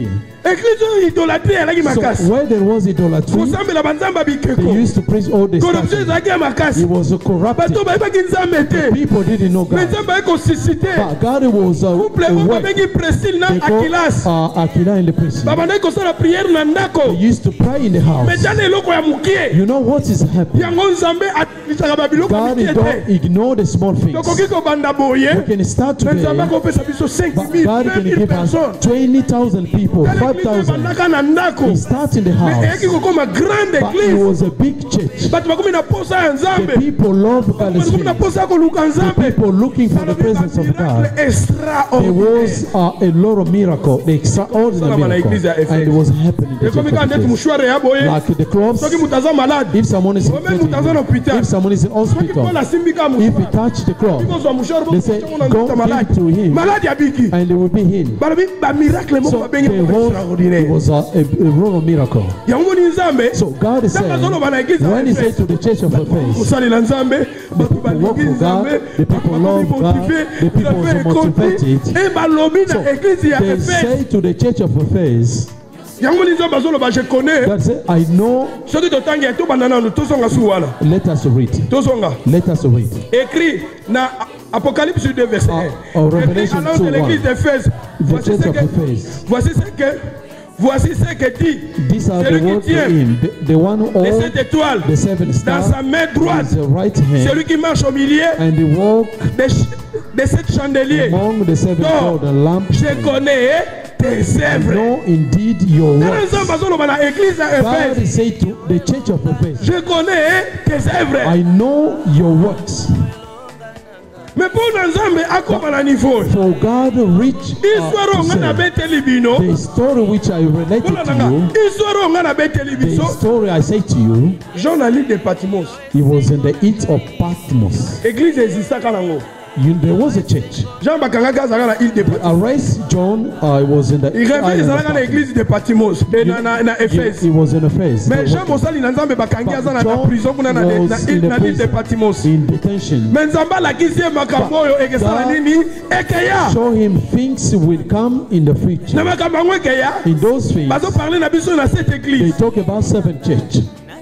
So where there was idolatry, they used to praise all the statues. It was corrupted. The people didn't know God. But God was a work. They called Aquila and the priest. They used to pray in the house. You know what is happening? God don't ignore the small things. We can start today, but God can give us 20,000 people, 5,000. He starts in the house, but it was a big church. The people love God's things. The people looking for the presence of God. There was a lot of miracle, the extraordinary miracle, and it was happening. Like the clothes, if someone is if someone is in hospital, if he touch the cloth, they say, go give to him, and they will be healed. So it was a real miracle. So God is saying, when he said to the church of Ephesus, the people work for God, the people love God, the people are so motivated. So they say to the church of Ephesus, God said, I know. Let us read. Let us read. Écrit dans Apocalypse 2 verset 1. Revelation 2, l'église d'Éphèse. Voici ce que dit. These are the words of him, the one who holds the seven stars dans sa main droite, right hand, celui qui marche au milieu and the walk de sept chandeliers. among the seven golden lamps. Je connais tes œuvres. Know indeed your works. God is saying to the church of Ephesus, je connais tes œuvres. I know your works. Mais pour Nzambe à niveau. For God reach the story which I related to you, the story I say to you, Jean a l'île de Patmos. He was in the heat of Patmos. Église exista kanango. There was a church. Jean Bakanga zala na île de Patmos. Arrest John was in the église de Patmos na Éphèse. He was in Ephesus. Mais Jean Mosali na Nzambe bakanga zala na prison kuna na île de Patmos. In detention. Mais Nzamba la kisie makambo yo ekesala nini ekeya. Show him things will come in the future. Na makambo ekeya. In those things. Bazo parler na biso na cette église. They talk about seven church.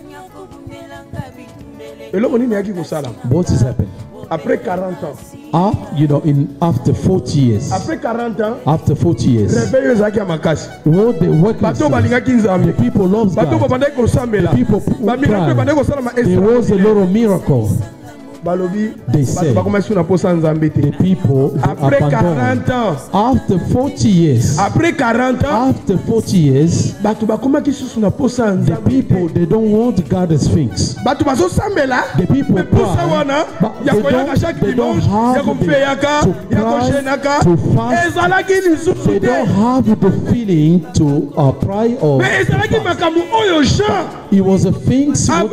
What is happening? Après 40 ans. After 40 years. Après 40 ans. After 40 years. What they work the people love God. The people cry. There was a lot of miracle. They say the people après 40 ans. After 40 years. Après 40 ans. After 40 years. The people, they don't want God's things. The people cry, but they don't have to fast. They don't have the feeling to pray or it was a thing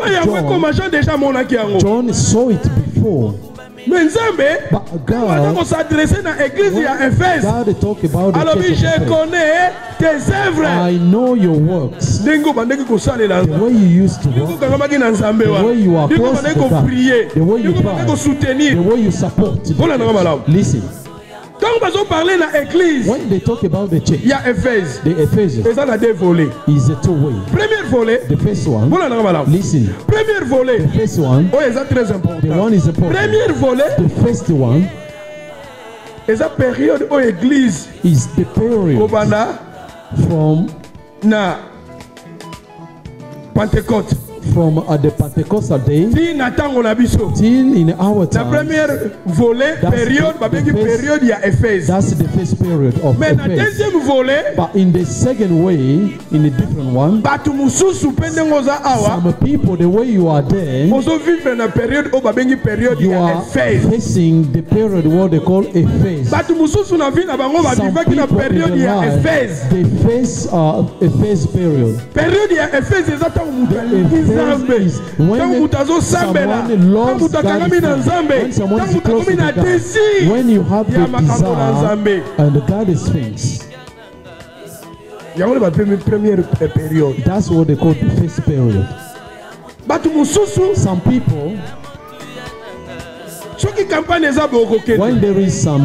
John saw it before. Mais God talk about the je connais tes œuvres. I know your works. The way you used to work, the way you are close to God, the way you pray, the way you support. Listen. When they talk about the church, the Ephesians is a two-way. The first one, listen. The first one, the one is important. The first one is the period from Pentecost. From the Pentecostal day till in our time. That's the first period of Ephesus. But in the second way, in a different one, some people, the way you are there, you are facing the period what they call Ephesus. Some people in their life, they face Ephesus period. When someone loves God, when someone is close to God, when you have the desire and God is things, that's what they call the first period. Some people, when there is some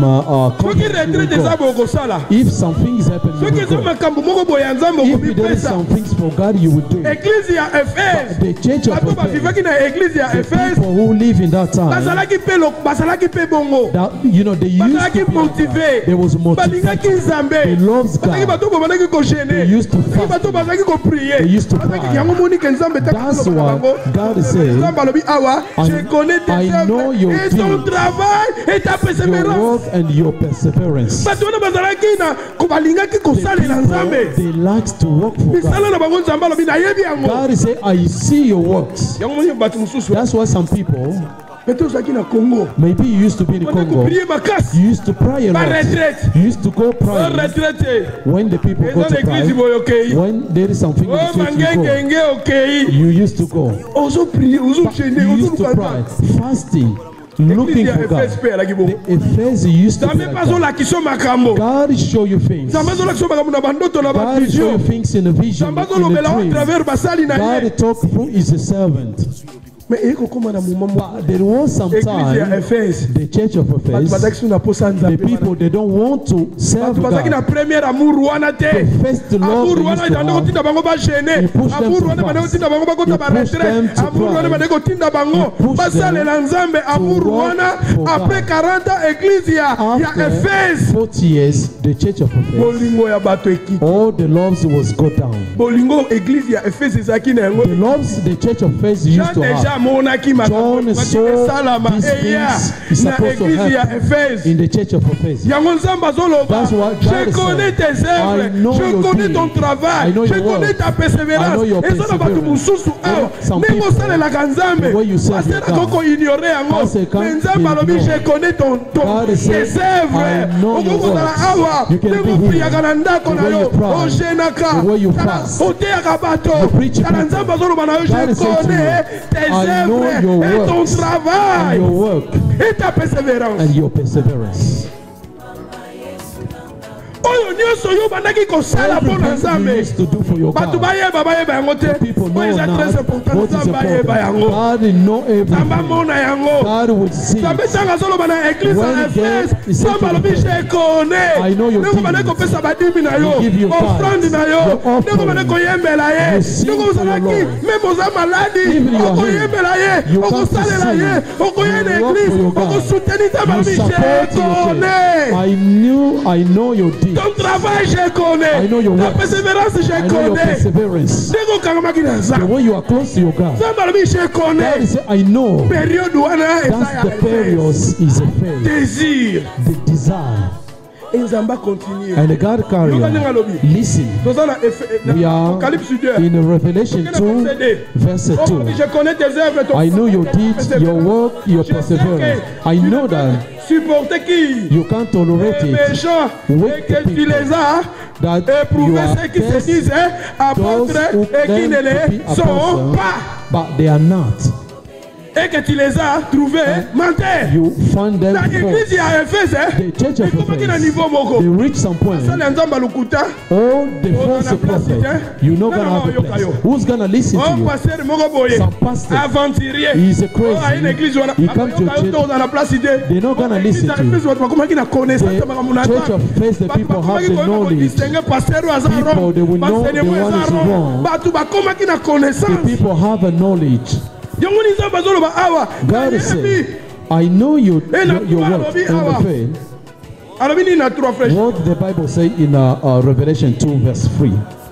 if some things happen, you will go. If there is some things for God, you will do it. The church of the people who live in that time, that, you know, they used to be, there was motivation. They loved God. They used to fast. They used to pray. That's why God said, I know your deeds, your work and your perseverance. The people, they like to work for God. God said, I see your works. That's why some people, maybe you used to be in Congo, you used to pray a lot, you used to go pray when the people go to pray, when there is something in the church you used to go, you used to pray, fasting, looking for God. The Ephesians used to be like that. God show you things. God show you things in a vision, in a dream. God talk through his servant. But there was some time the church of Ephesus, the people, they don't want to serve God. The first love they used to have, he pushed them to fast, he pushed them to pray, he pushed them to work for God. After 40 years, the church of Ephesus, all the loves was go down. The loves the church of Ephesus used to have, John saw these things he's supposed to happen in the church of Ephesus. That's what God said. I know your deeds, I know your work, I know your perseverance. Some people, the way you serve your God, God said, can't ignore. God said, I know your works. You can be here. The way you pray, the way you fast, you preach to people. God said to you, I know your works and your work and your perseverance. Everything you used to do for your God, the people know now what is important. God know everything. God will see. When death is taken, I know your deeds. You give your tithes, your offering, you sing for your Lord. Even you are here, you come to sing, you work for your God, you support your church. I know your deeds. I know your work. I know your perseverance. The way you are close to your God. God is saying, I know. That's the period is a phase. The desire. And God carry on. Listen. We are in Revelation 2, verse 2. I know your deeds, your work, your perseverance. I know that you can't tolerate it with the people, that you are against those who claim to be apostles, but they are not. Et que tu les as trouvés menteurs. You find them false. The church of Ephesus, they reach some point. All the false prophets, you're not gonna have a place. Who's gonna listen to you? Some pastor, he's a crazy. He comes to church. They're not gonna listen to you. The church of Ephesus, the people have the knowledge. People, they will know the one is wrong. The people have a knowledge. God is saying, I know your work and the faith. What the Bible says in Revelation 2 verse 3.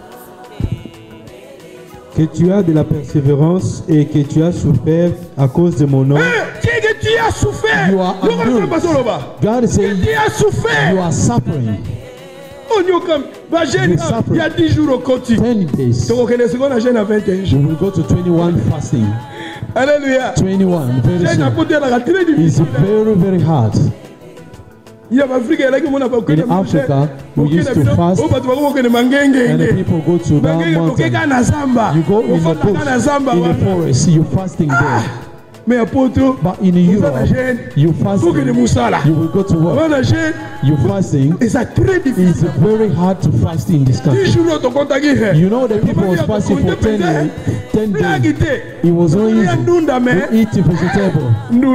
Que tu as de la persévérance et que tu as souffert à cause de mon nom. You are enduring. God is saying, you are suffering. Il y a 10 jours au quotidien. 10 days. You will go to 21 fasting. Hallelujah. 21. Very soon. It's very, very hard. In Africa, we used to fast, and the people go to that mountain. You go in the bush, in the forest, you're fasting there. Mais apôtre, but in Europe, you fasting, you will go to work. You fasting. It's very hard to fast in this country. You know the people was fasting for 10 days. It was only easy to eat vegetable.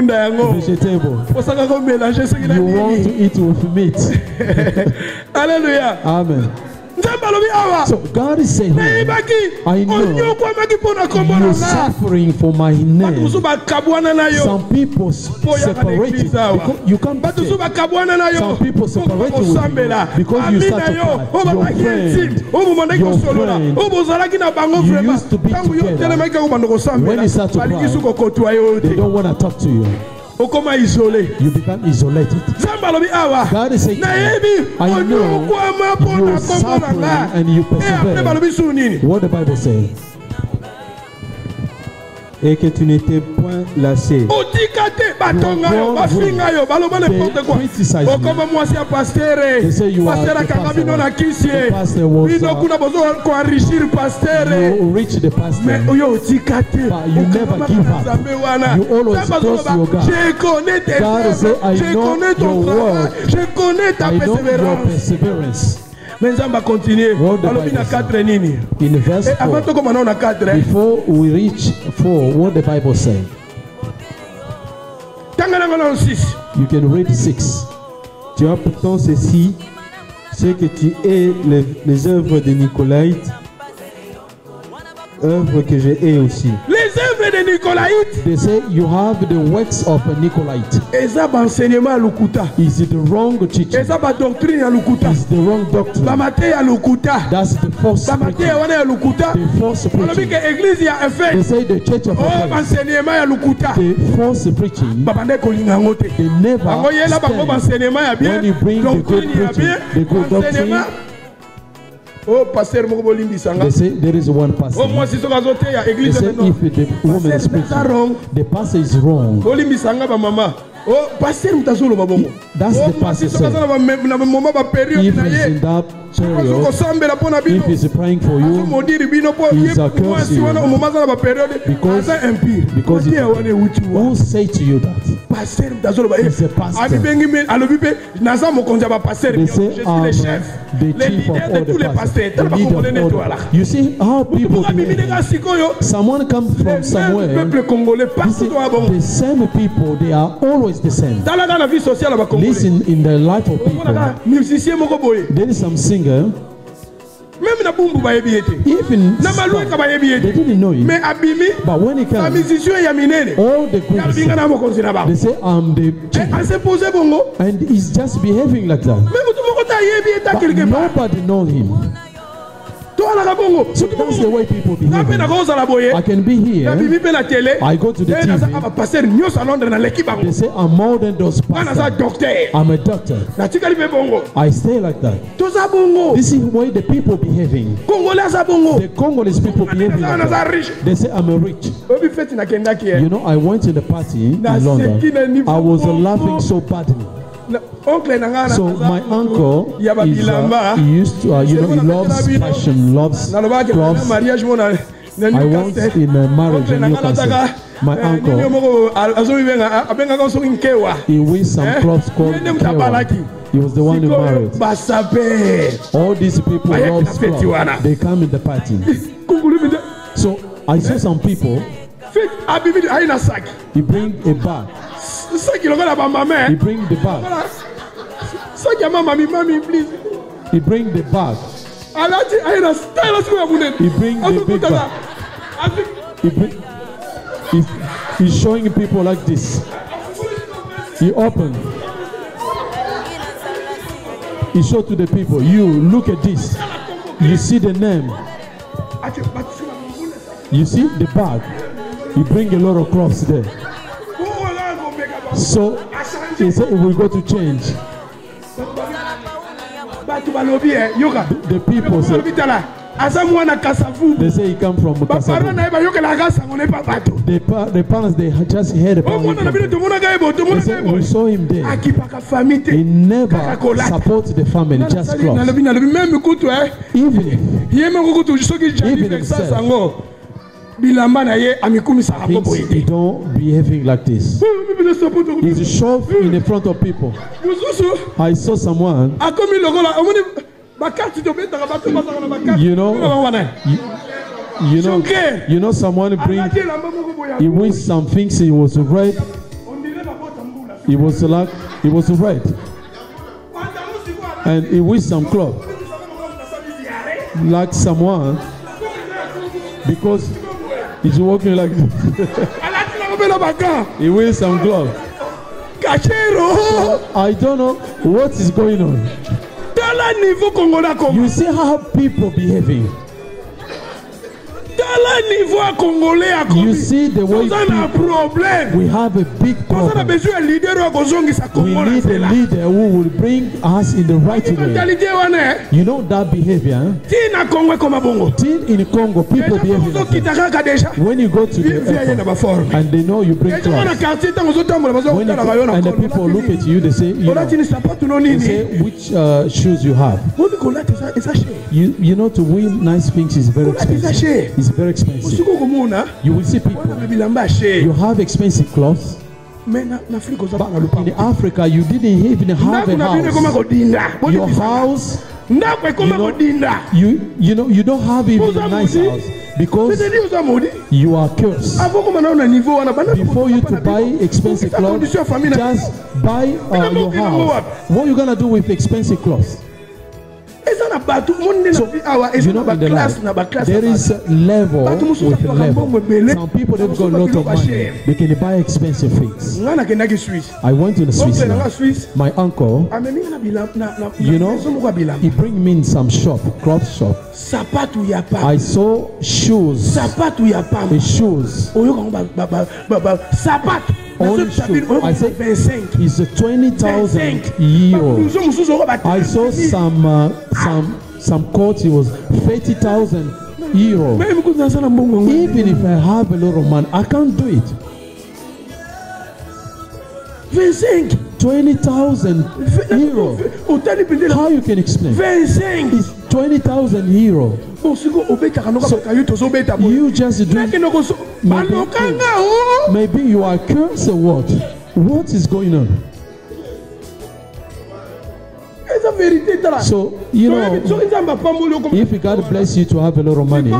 You want to eat with meat. Hallelujah. Amen. So God is saying, I know you're suffering for my name. Some people separate you because you can't be saved. Some people separate you because you start to cry. Your friend, you used to be together. When you start to cry, they don't want to talk to you. You become isolated. God is saying, I know you're suffering and you persevere. What the Bible says. Et que tu n'étais point lassé. They say you are the pastor. You reach the pastor, but you never give up. You always trust your God. God says, I know your word. I know your perseverance. Mais on va continuer. In verse 4, before we reach 4, what the Bible says. You can read 6. Tu as pourtant ceci, c'est que tu es les œuvres de Nicolaïte, œuvres que je hais aussi. Les œuvres de Nicolaïte. They say you have the works of a Nicolite. Enseignement à Lukuta. Is it the wrong teaching? Doctrine à Lukuta. Is the wrong doctrine? That's the false preaching. The false preaching. They say the church of the false preaching. They never stand when you bring the good preaching, the good doctrine. Oh, pasteur, they say there is one pastor. They say if the woman is preaching, the pastor is wrong. Oh, pasteur, that's the pastor saying. If he's in that period, if he's praying for you, he's accusing you because who say to you that? He's a pastor. They say the chief of all the pastors, the leader of all. You see how people behave. Someone comes from somewhere. The same people, they are always the same. Listen, in the life of people, there is some singer. Even they didn't know it. But when he comes, all the good, they say, I'm the chief. And he's just behaving like that. But nobody knows him. So that's the way people behave. I can be here. I go to the TV. They say I'm more than those pastors. I'm a doctor. I stay like that. This is the way the people behaving. The Congolese people behaving like that. They say I'm a rich. You know, I went to the party in London. I was laughing so badly. So my uncle is, he used to, he loves fashion, loves clothes. I was in a marriage in Newcastle. My uncle, he wears some clothes called Kewa. He was the one who married. All these people love clothes. They come in the party. So I saw some people. He bring a bag. He bring the bag. He bring the bag. He bring the big bag. He's showing people like this. He opened. He showed to the people, you look at this. You see the name. You see the bag. He bring a lot of clothes there. So he said we go to change. The people say, they say he come from Kasavu. The parents, they just heard about him. They say we saw him there. He never supports the family, just close. Even himself. Things they don't behaving like this. He's shoved in the front of people. I saw someone. You know someone bring. He wins some things. He was red. He was red. And he wins some cloth. Like someone, because he's walking like this. He wears some gloves. So I don't know what is going on. You see how people behaving. You see the way we have a big problem. We need a leader who will bring us in the right way. You know that behavior. Till in Congo, people behave like that. When you go to the airport, and they know you bring clothes. And the people look at you, they say, they say which shoes you have. You know, to win nice things is very expensive. It's very expensive. You will see people. You have expensive clothes. But in Africa, you didn't even have a house. Your house, you don't have even a nice house because you are cursed. Before you to buy expensive clothes, just buy your house. What are you gonna do with expensive clothes? So, you know, in the life, there is a level with a level. Some people, they've got a lot of money. They can buy expensive things. I went to the Swiss now. My uncle, you know, he bring me in some shop, cloth shop. I saw shoes. Shoes. Only shoes. I said, it's a 20,000 euro. I saw some coats, it was 30,000 euro. Even if I have a lot of money, I can't do it. 20,000 euro. How you can explain? It's 20,000 euro. So you just do. Maybe you are cursed or what? What is going on? So, you know, if God bless you to have a lot of money,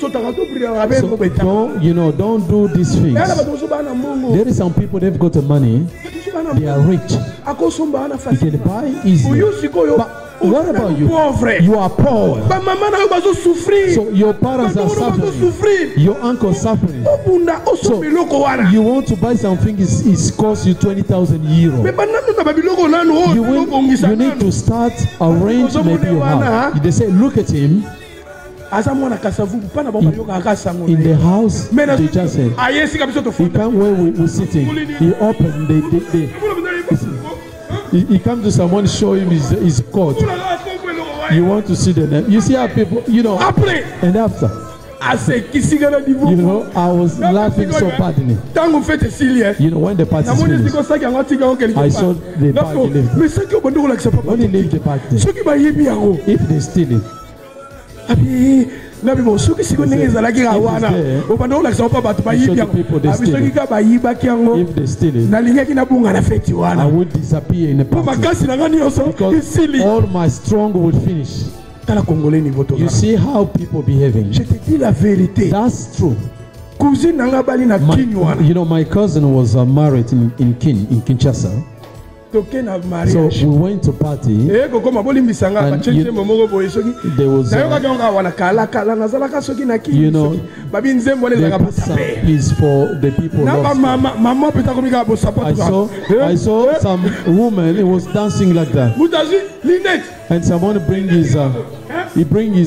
so don't do these things. There is some people, they've got the money, they are rich, you can buy easily. But what about you? You are poor. So your parents are suffering. Your uncle is suffering. So you want to buy something, it costs you 20,000 euro. You need to start arrange maybe your house. They say, look at him. In the house, they just said, he come where we're sitting. He opened, he come to someone, show him his coat. You want to see the name. You see how people, you know, and after, you know, I was laughing so badly. You know, when the party is finished, I saw the bag left. When he left the bag there, if they steal it, if they steal it, I would disappear in the party because all my strong would finish. You see how people behaving. That's true. You know, my cousin was married in Kinshasa. So we went to party, and there was you know, the pasta is for the people I saw some woman, he was dancing like that, and someone bring his glass. I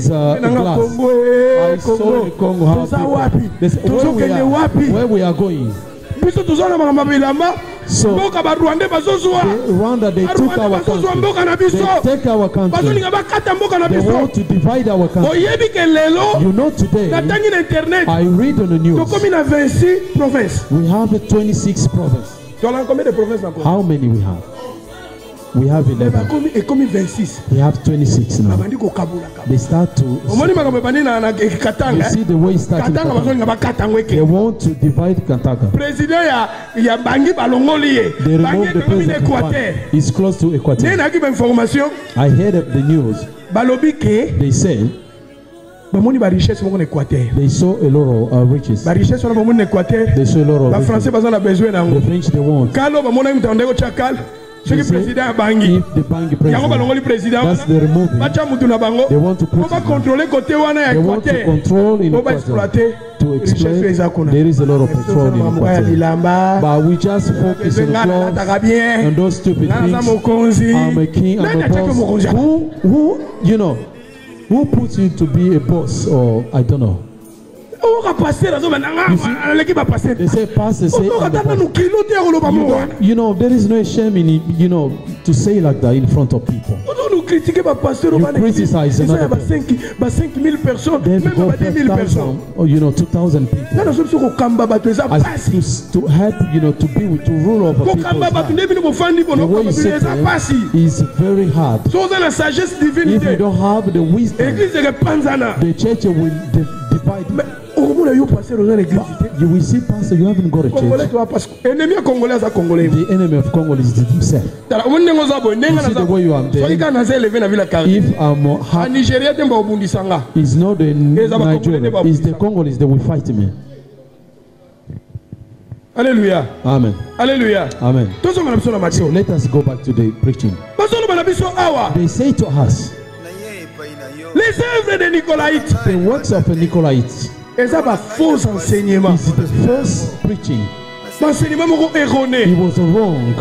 saw in Congo how people, they say, where we are going. So Rwanda, they took our country. They take our country. They want to divide our country. You know, today I read on the news we have 26 provinces. How many we have? We have 11. Et comme 26. We have 26 now. They start to. You see the way it started. They want to divide Katanga. They remove the president. It's close to Equateur. I heard of the news. They say they saw a lot of riches. They saw a lot of riches. The French they want. If the bank president, that's the removing. They want to put control in Equateur to explain there is a lot of petrol in Equateur. But we just focus on the clothes and those stupid things. I'm a king, I'm a boss. Who, you know, who puts you to be a boss, or I don't know? They say pastor say you know there is no shame in it, you know, to say like that in front of people. You criticize another person. Then go 5,000 or 2,000 people. To help, to be with, to rule over people. The way you sit there is very hard. If you don't have the wisdom, the church will divide. You will see, pastor, you haven't got a church. The enemy of Congo is himself. You see the way you are there. If I'm happy, it's not the Nigeria, it's the Congolese that will fight me. Alléluia. Amen. Alléluia. Amen. So let us go back to the preaching. They say to us, les œuvres de Nicolaïtes, the works of a Nicolaites, is a false enseignement. It's the false preaching. Erroné. It was wrong.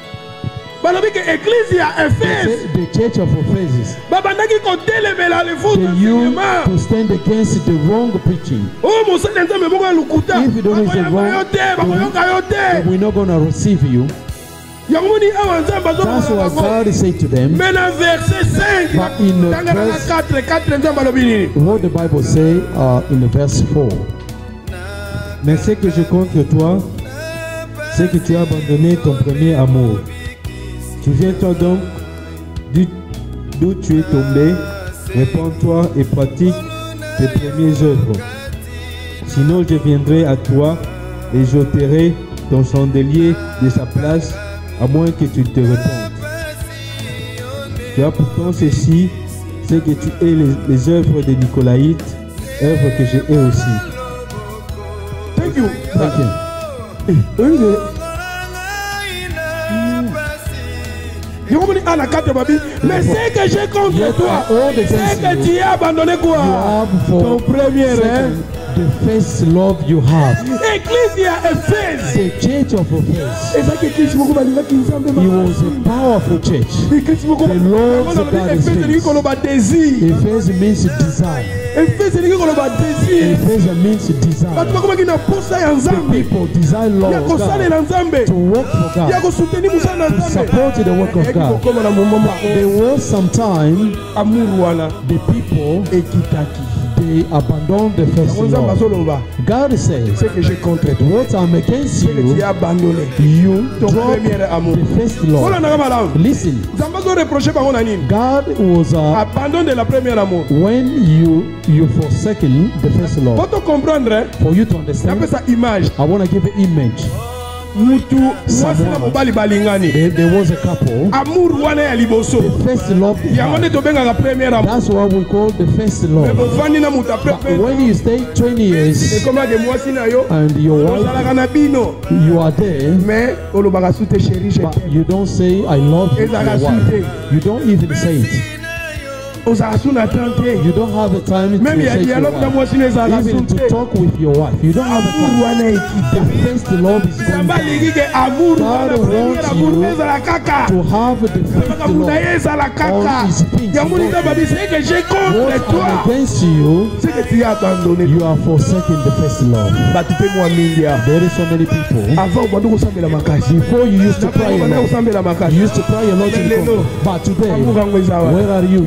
The church of Ephesus, they used to stand against the wrong preaching. If you don't use the wrong, we're not going to receive you. That's what God said to them. But in verse, what the Bible say in the verse 4. Mais ce que je contre toi, c'est que tu as abandonné ton premier amour. Souviens-toi donc d'où tu es tombé, répands-toi et pratique tes premières œuvres. Sinon je viendrai à toi et j'ôterai ton chandelier de sa place, à moins que tu te répandes. Tu as pourtant ceci, c'est que tu aies les œuvres de Nicolaïtes, œuvres que je hais aussi. Thank you. Thank you. Mais c'est que j'ai contre toi, c'est que tu as abandonné quoi? Ton premier, the first love you have. Ecclesia Ephesus. The church of Ephesus. It was a powerful church. The Lord's God is faith. Ephesus means desire. Ephesus means desire. The people desire Lord God, to work for God, to support the work of God. There was some time the people they abandoned the first love. God says, what I'm against you, you drop the first love. Listen, God was when you forsaken the first love. For you to understand, I want to give an image. There was a couple. The first love. That's what we call the first love. But when you stay 20 years and your wife, you are there, but you don't say I love you to your wife. You don't even say it. You don't have the time to say to your wife, even to talk with your wife. You don't have the time. The first love is gone. God wants you to have the first love. All His things. What I'm against you, you are forsaking the first love. There is so many people. Before you used to cry a lot. You used to cry a lot. But today, where are you? You draw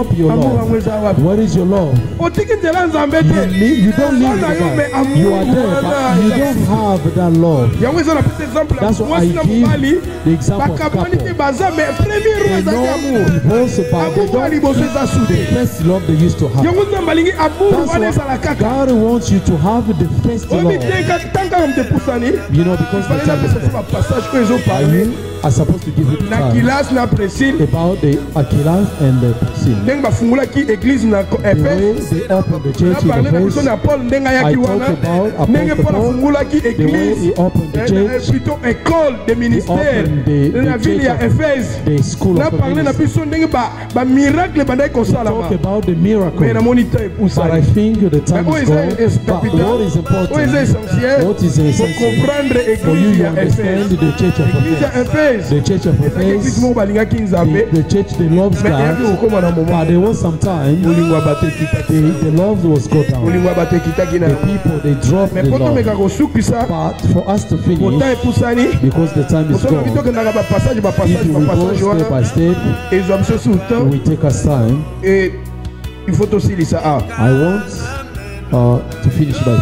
drop your love. What is your love? You don't leave God. You are there, but you don't have that love. That's why I give the example of couple. They know divorce, but they don't keep the first love they used to have. That's why God wants you to have the first love. You know, because the time is gone. Are supposed to give you time about the Aquilas and the Priscilla. The way they opened the church in Ephesus. I talk about Apostle Paul, the way he opened the church. He opened the church of the school of the ministry. He talk about the miracle. But I think the time is gone. But what is important, what is essential for you to understand the church of Ephesus. The church of Ephesus, the church that loves God, but there was some time the love was go down. The people, they dropped the love. But for us to finish, because the time is gone, if we go step by step, we take us time. I want to finish by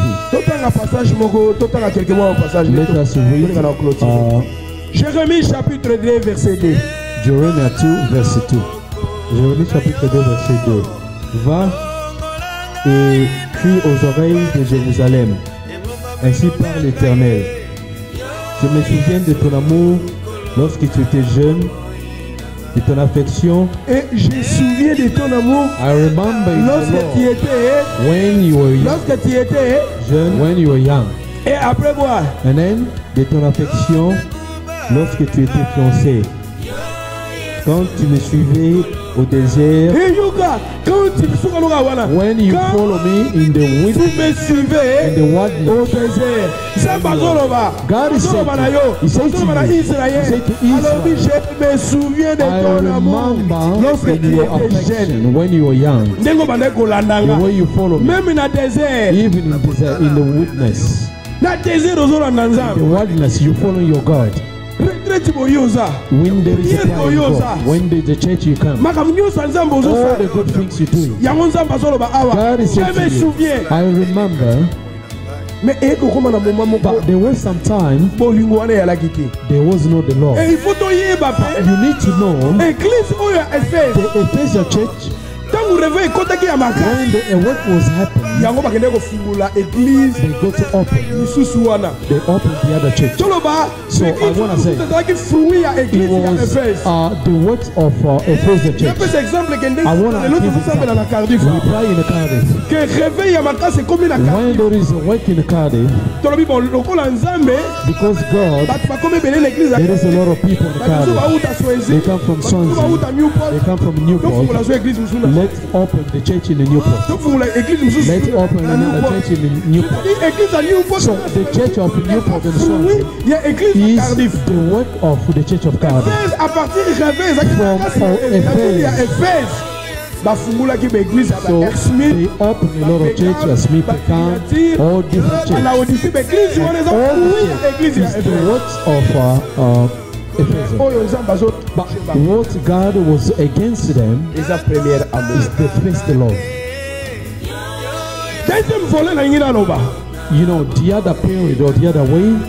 here. Let us read Jérémie chapitre 2 verset 2. Jérémie 2 verset 2. Jérémie chapitre 2 verset 2. Va et crie aux oreilles de Jérusalem. Ainsi parle l'Éternel. Je me souviens de ton amour lorsque tu étais jeune, de ton affection. Et je me souviens de ton amour. I remember lorsque tu étais when you were young. Lorsque tu étais jeune. When you were young. Et après quoi? And then de ton affection lorsque tu étais fiancé, quand tu me suivais au désert, when you follow me in the wilderness, in the wilderness, God is saying, He said to Israel, I remember your affection when you were young, the way you follow me, even in the wilderness, in the wilderness, you follow your God. When there is a time, when there is a church you come, all the good things you do, God is saying to you, I remember. But there was some time there was no the Lord. You need to know the Ephesian church. When the work was happening, they go to open. They opened the other church. So I want to say, it was the works of Ephesian church. I want to give example. We pray in the Cardiff. When there is a work in the Cardiff, because God, there is a lot of people in the Cardiff. They come from Swansea. They come from Newport. Let's open the church in the Newport. Let's open another church in the Newport. So the church of Newport and Swansea is the work of the church of Cardiff. So they open a lot of churches, Smith Peckham, all different churches. All the churches is the works of but what God was against them is the first love. You know, the other period or the other way.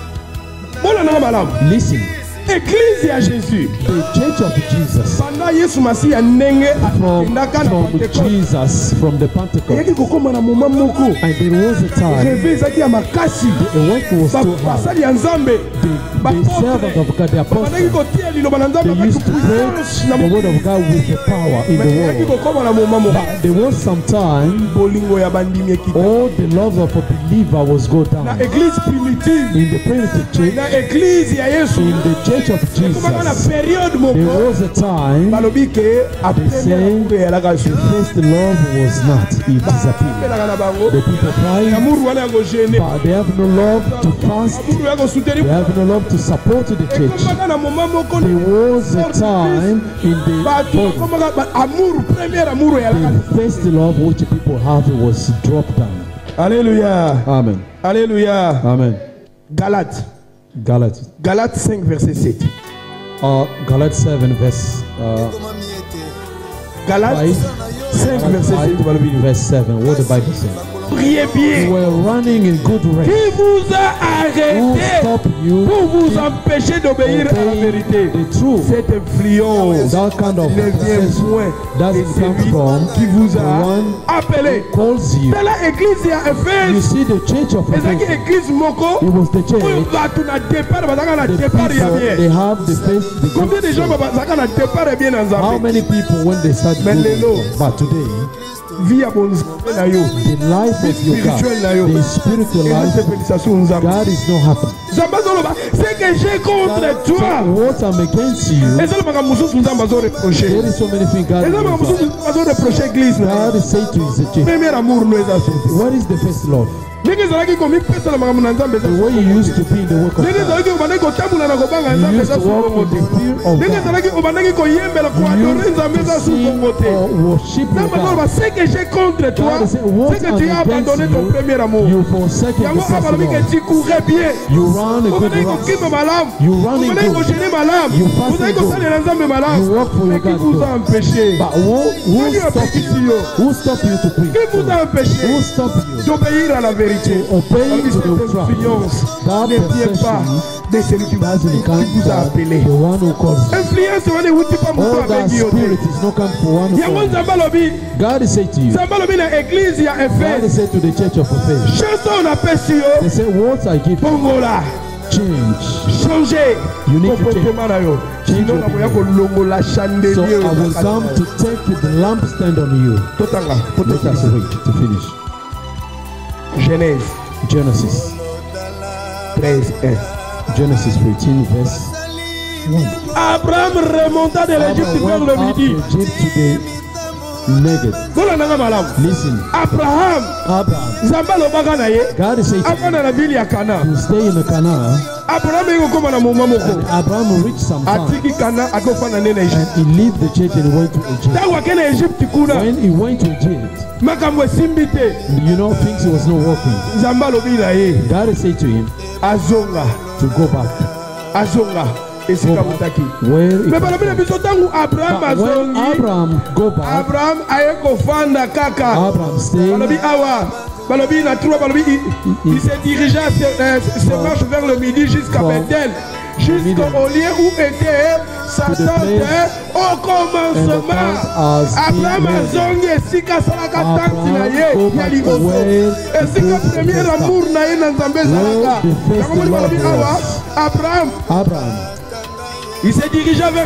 Listen. Église à Jésus. The church of Jesus. Pendant Yesu Masiya ndenge from Jesus, from the Pentecost. And there was a time the work was too hard. The servant of God, the apostle, they used to preach the word of God with the power in the world. But there was some time all the love of a believer was go down. In the primitive church, in the church of Jesus, there was a time they said the first love was not, it disappeared. The people crying, but they have no love to fast, they have no love to support the church. There was a time in the first love which people have was dropped down. Alléluia. Amen. Alléluia. Amen. Galates. Galates 5 verset 7. Galates 7 verse Galates 5 verse 7. What the Bible says. Priez bien. You were running in good race. Qui vous a arrêté pour vous empêcher d'obéir à la vérité? Cette influence that kind of ne vient point de celui qui vous a appelé. C'est la église à Éphèse. You see the church of Ephesus. Église moko. It was the church. They have the face. Combien de gens how many people when they start but today the life of your God, the spiritual life, God is not happy. C'est que j'ai contre toi. What I'm against you. There is so many things God is saying to his church. What is the first love? The way you used to be in the work of God. You used to walk with the fear of God. You used to sing or worship God. Ce que j'ai contre toi, c'est que tu as abandonné ton premier amour. You forsaken the first love. Tu courais bien. You ran a good race. You run in good. You fasted good. You work for your God. But who stopped you? Who stopped you to preach? Who stopped you? D'obéir à la vérité. To obey to the influence. That ne vient pas de celui qui vous a appelé. The one who calls you. Influence wane wuti pa mutu all that spirit is not come for one who calls you. God is saying to you. God is saying to the church of Ephesus. They say, what I give you. Change. You need to change. Change your behavior. So I will come to take the lampstand on you. Let us wait to finish. Genesis 13. Genesis 13 verse 1. Abraham remonta de l'Égypte vers le midi. Listen. Abraham. God is saying to stay in the Canaan. Abraham reached some time and he left the church and went to Egypt. When he went to Egypt, you know things was not working. God is saying to him to go back. When Abraham go back, Abraham stayed. Il se dirigea ses marches vers le midi jusqu'à Bethel, jusqu'au lieu où était sa tente au commencement. Abraham azongi esika salaka tante na ye ya liboso, esika premier amour na ye na Nzambe zalaka. Abraham il se dirigea vers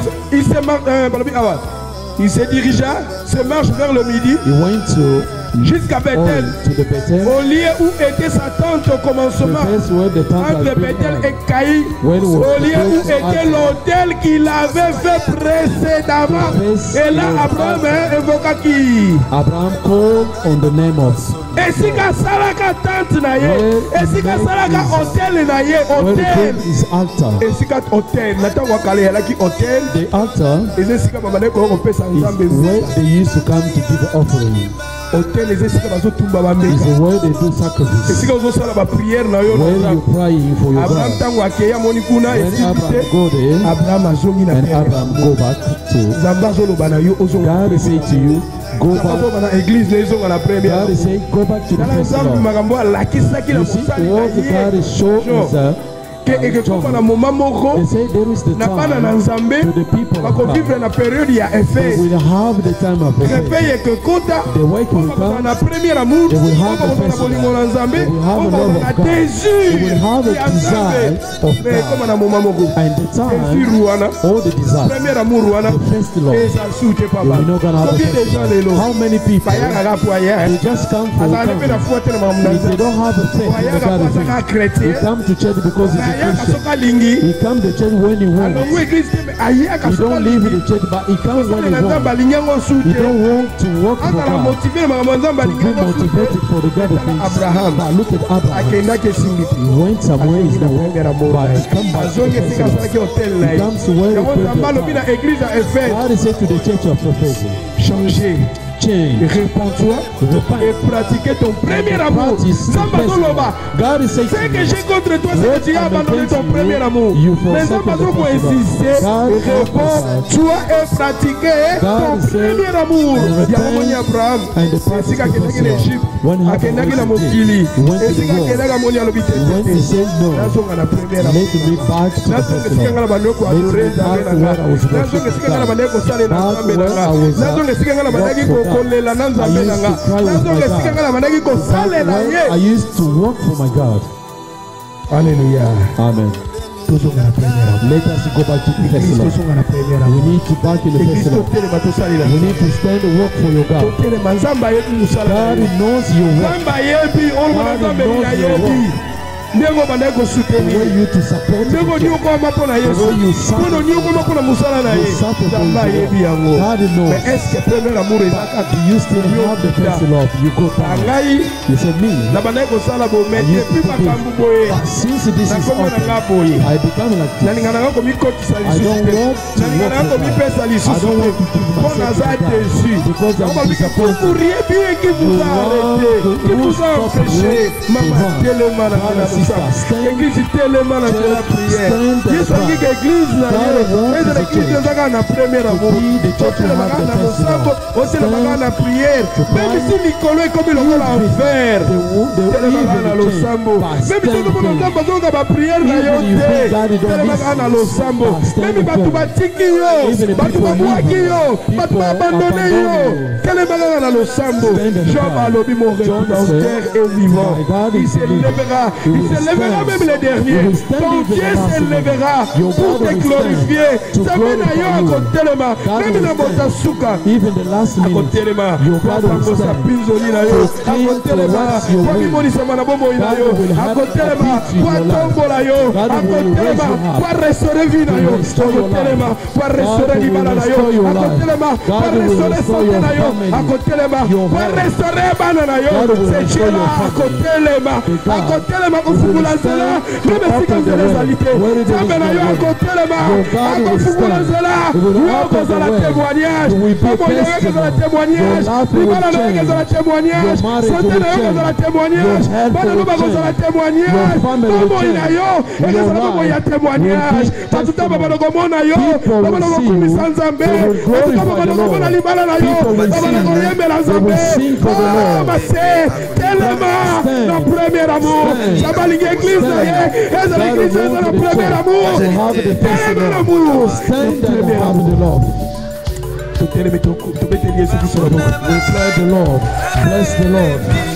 se marche vers le midi. He went to jusqu'à Bethel, au lieu où était sa tente au commencement, entre Bethel et Caï, au lieu où était l'autel qu'il avait fait précédemment. Et là, Abraham évoqua qui? Abraham called on the name of. Esika salaka tente na ye, esika salaka hotel na ye, hotel. Esika hotel, natango wakale yalaki hotel. The altar is where they used to come to give the offering. Hotel is where they do sacrifice. Where you praying for your God. When Abraham go there, and Abraham go back to God is saying to you, go back. God is saying, go back to the first love. You see, what God is showing is they say there is the time to the people of God. They will have the time of the faith. The work will come. They will have the festival. They will have a love of God. They will have a desire of God. And the time, all the desire, the first love, they will not gonna have the festival. How many people, they just come for the company. If they don't have a faith in the God of faith, they come to church because it's a he comes to church when he wants. He don't live in the church, but he comes when he wants. He don't want to work for God, to be motivated for the God of things. But look at Abraham. He went somewhere, he's not working, but he comes back to the festival. He comes to where he prays. God is saying to the church of Ephesus, change. Répands-toi et pratiquer ton premier amour. Ce que j'ai contre toi, c'est que tu as abandonné ton premier amour. Mais ça va donc insister, répands-toi et pratiquer ton premier amour. Il y a un moment Abraham, c'est qu'il y a l'Égypte, il y a la Mokili, et c'est qu'il y a la Monia l'obité. Là, on a la première amour. Là, c'est qu'il y a la Banoko à l'oreille. Là, c'est qu'il y a la Banoko salée dans la Ménanga. Là, c'est qu'il y a la Banako Kolela Nanza Ménanga. Là, c'est qu'il y a la Banako salée dans la I used to work for my God. Alléluia. Amen. Let us go back to the first love. We need to back in the first love. We need to stand and work for your God. God knows your work. God knows your work. The way you to support the way you suffer for you. God knows. Do you still have the first love? You go down. You said me. Since this is over, I become like this. I don't want to work. I don't want to give myself to God because I'm disappointed. You stop Église tellement dans la prière. Jésus a dit que l'église là, l'église est dans la première amour. Aussi le bagage la prière. Même si Nicolas est comme il va l'enfer. Même si tout le monde entend pas la prière là, même Batou Batiki yo, Batou Babouaki yo, Batou abandonné yo. Quel est le bagage dans le sambo? Job a lobby mon rédempteur est vivant. Il s'élèvera. Il s'élèvera même les derniers. Ton Dieu s'élèvera pour te glorifier. Ça mène ailleurs à côté de ma. Même dans mon souka. À côté de ma. À côté de ma. Pour qui m'a dit ça m'a bon à côté de ma. Pour tomber là yo. À côté de ma. Pour restaurer vie là yo. À côté de ma. Pour restaurer l'ibala là yo. À côté de ma. Pour restaurer santé là yo. À côté de ma. Pour restaurer banana yo. C'est Dieu là à côté de ma. À côté de ma. Kufungula zela, même si quand c'est réalité, ça mène à côté là-bas, à kufungula zela, on a la témoignage, on a la témoignage, on a la témoignage, santé la témoignage, on a la témoignage, comment il a yo, et que ça va y a témoignage, parce que tout le monde a yo, on va commis sans zambé, on va libala la yo, on va yembe la zambé, oh ma c'est tellement notre premier amour. L'église là, l'église est dans le premier amour. Premier amour. Stand and have the love. We pray the Lord. Bless the Lord.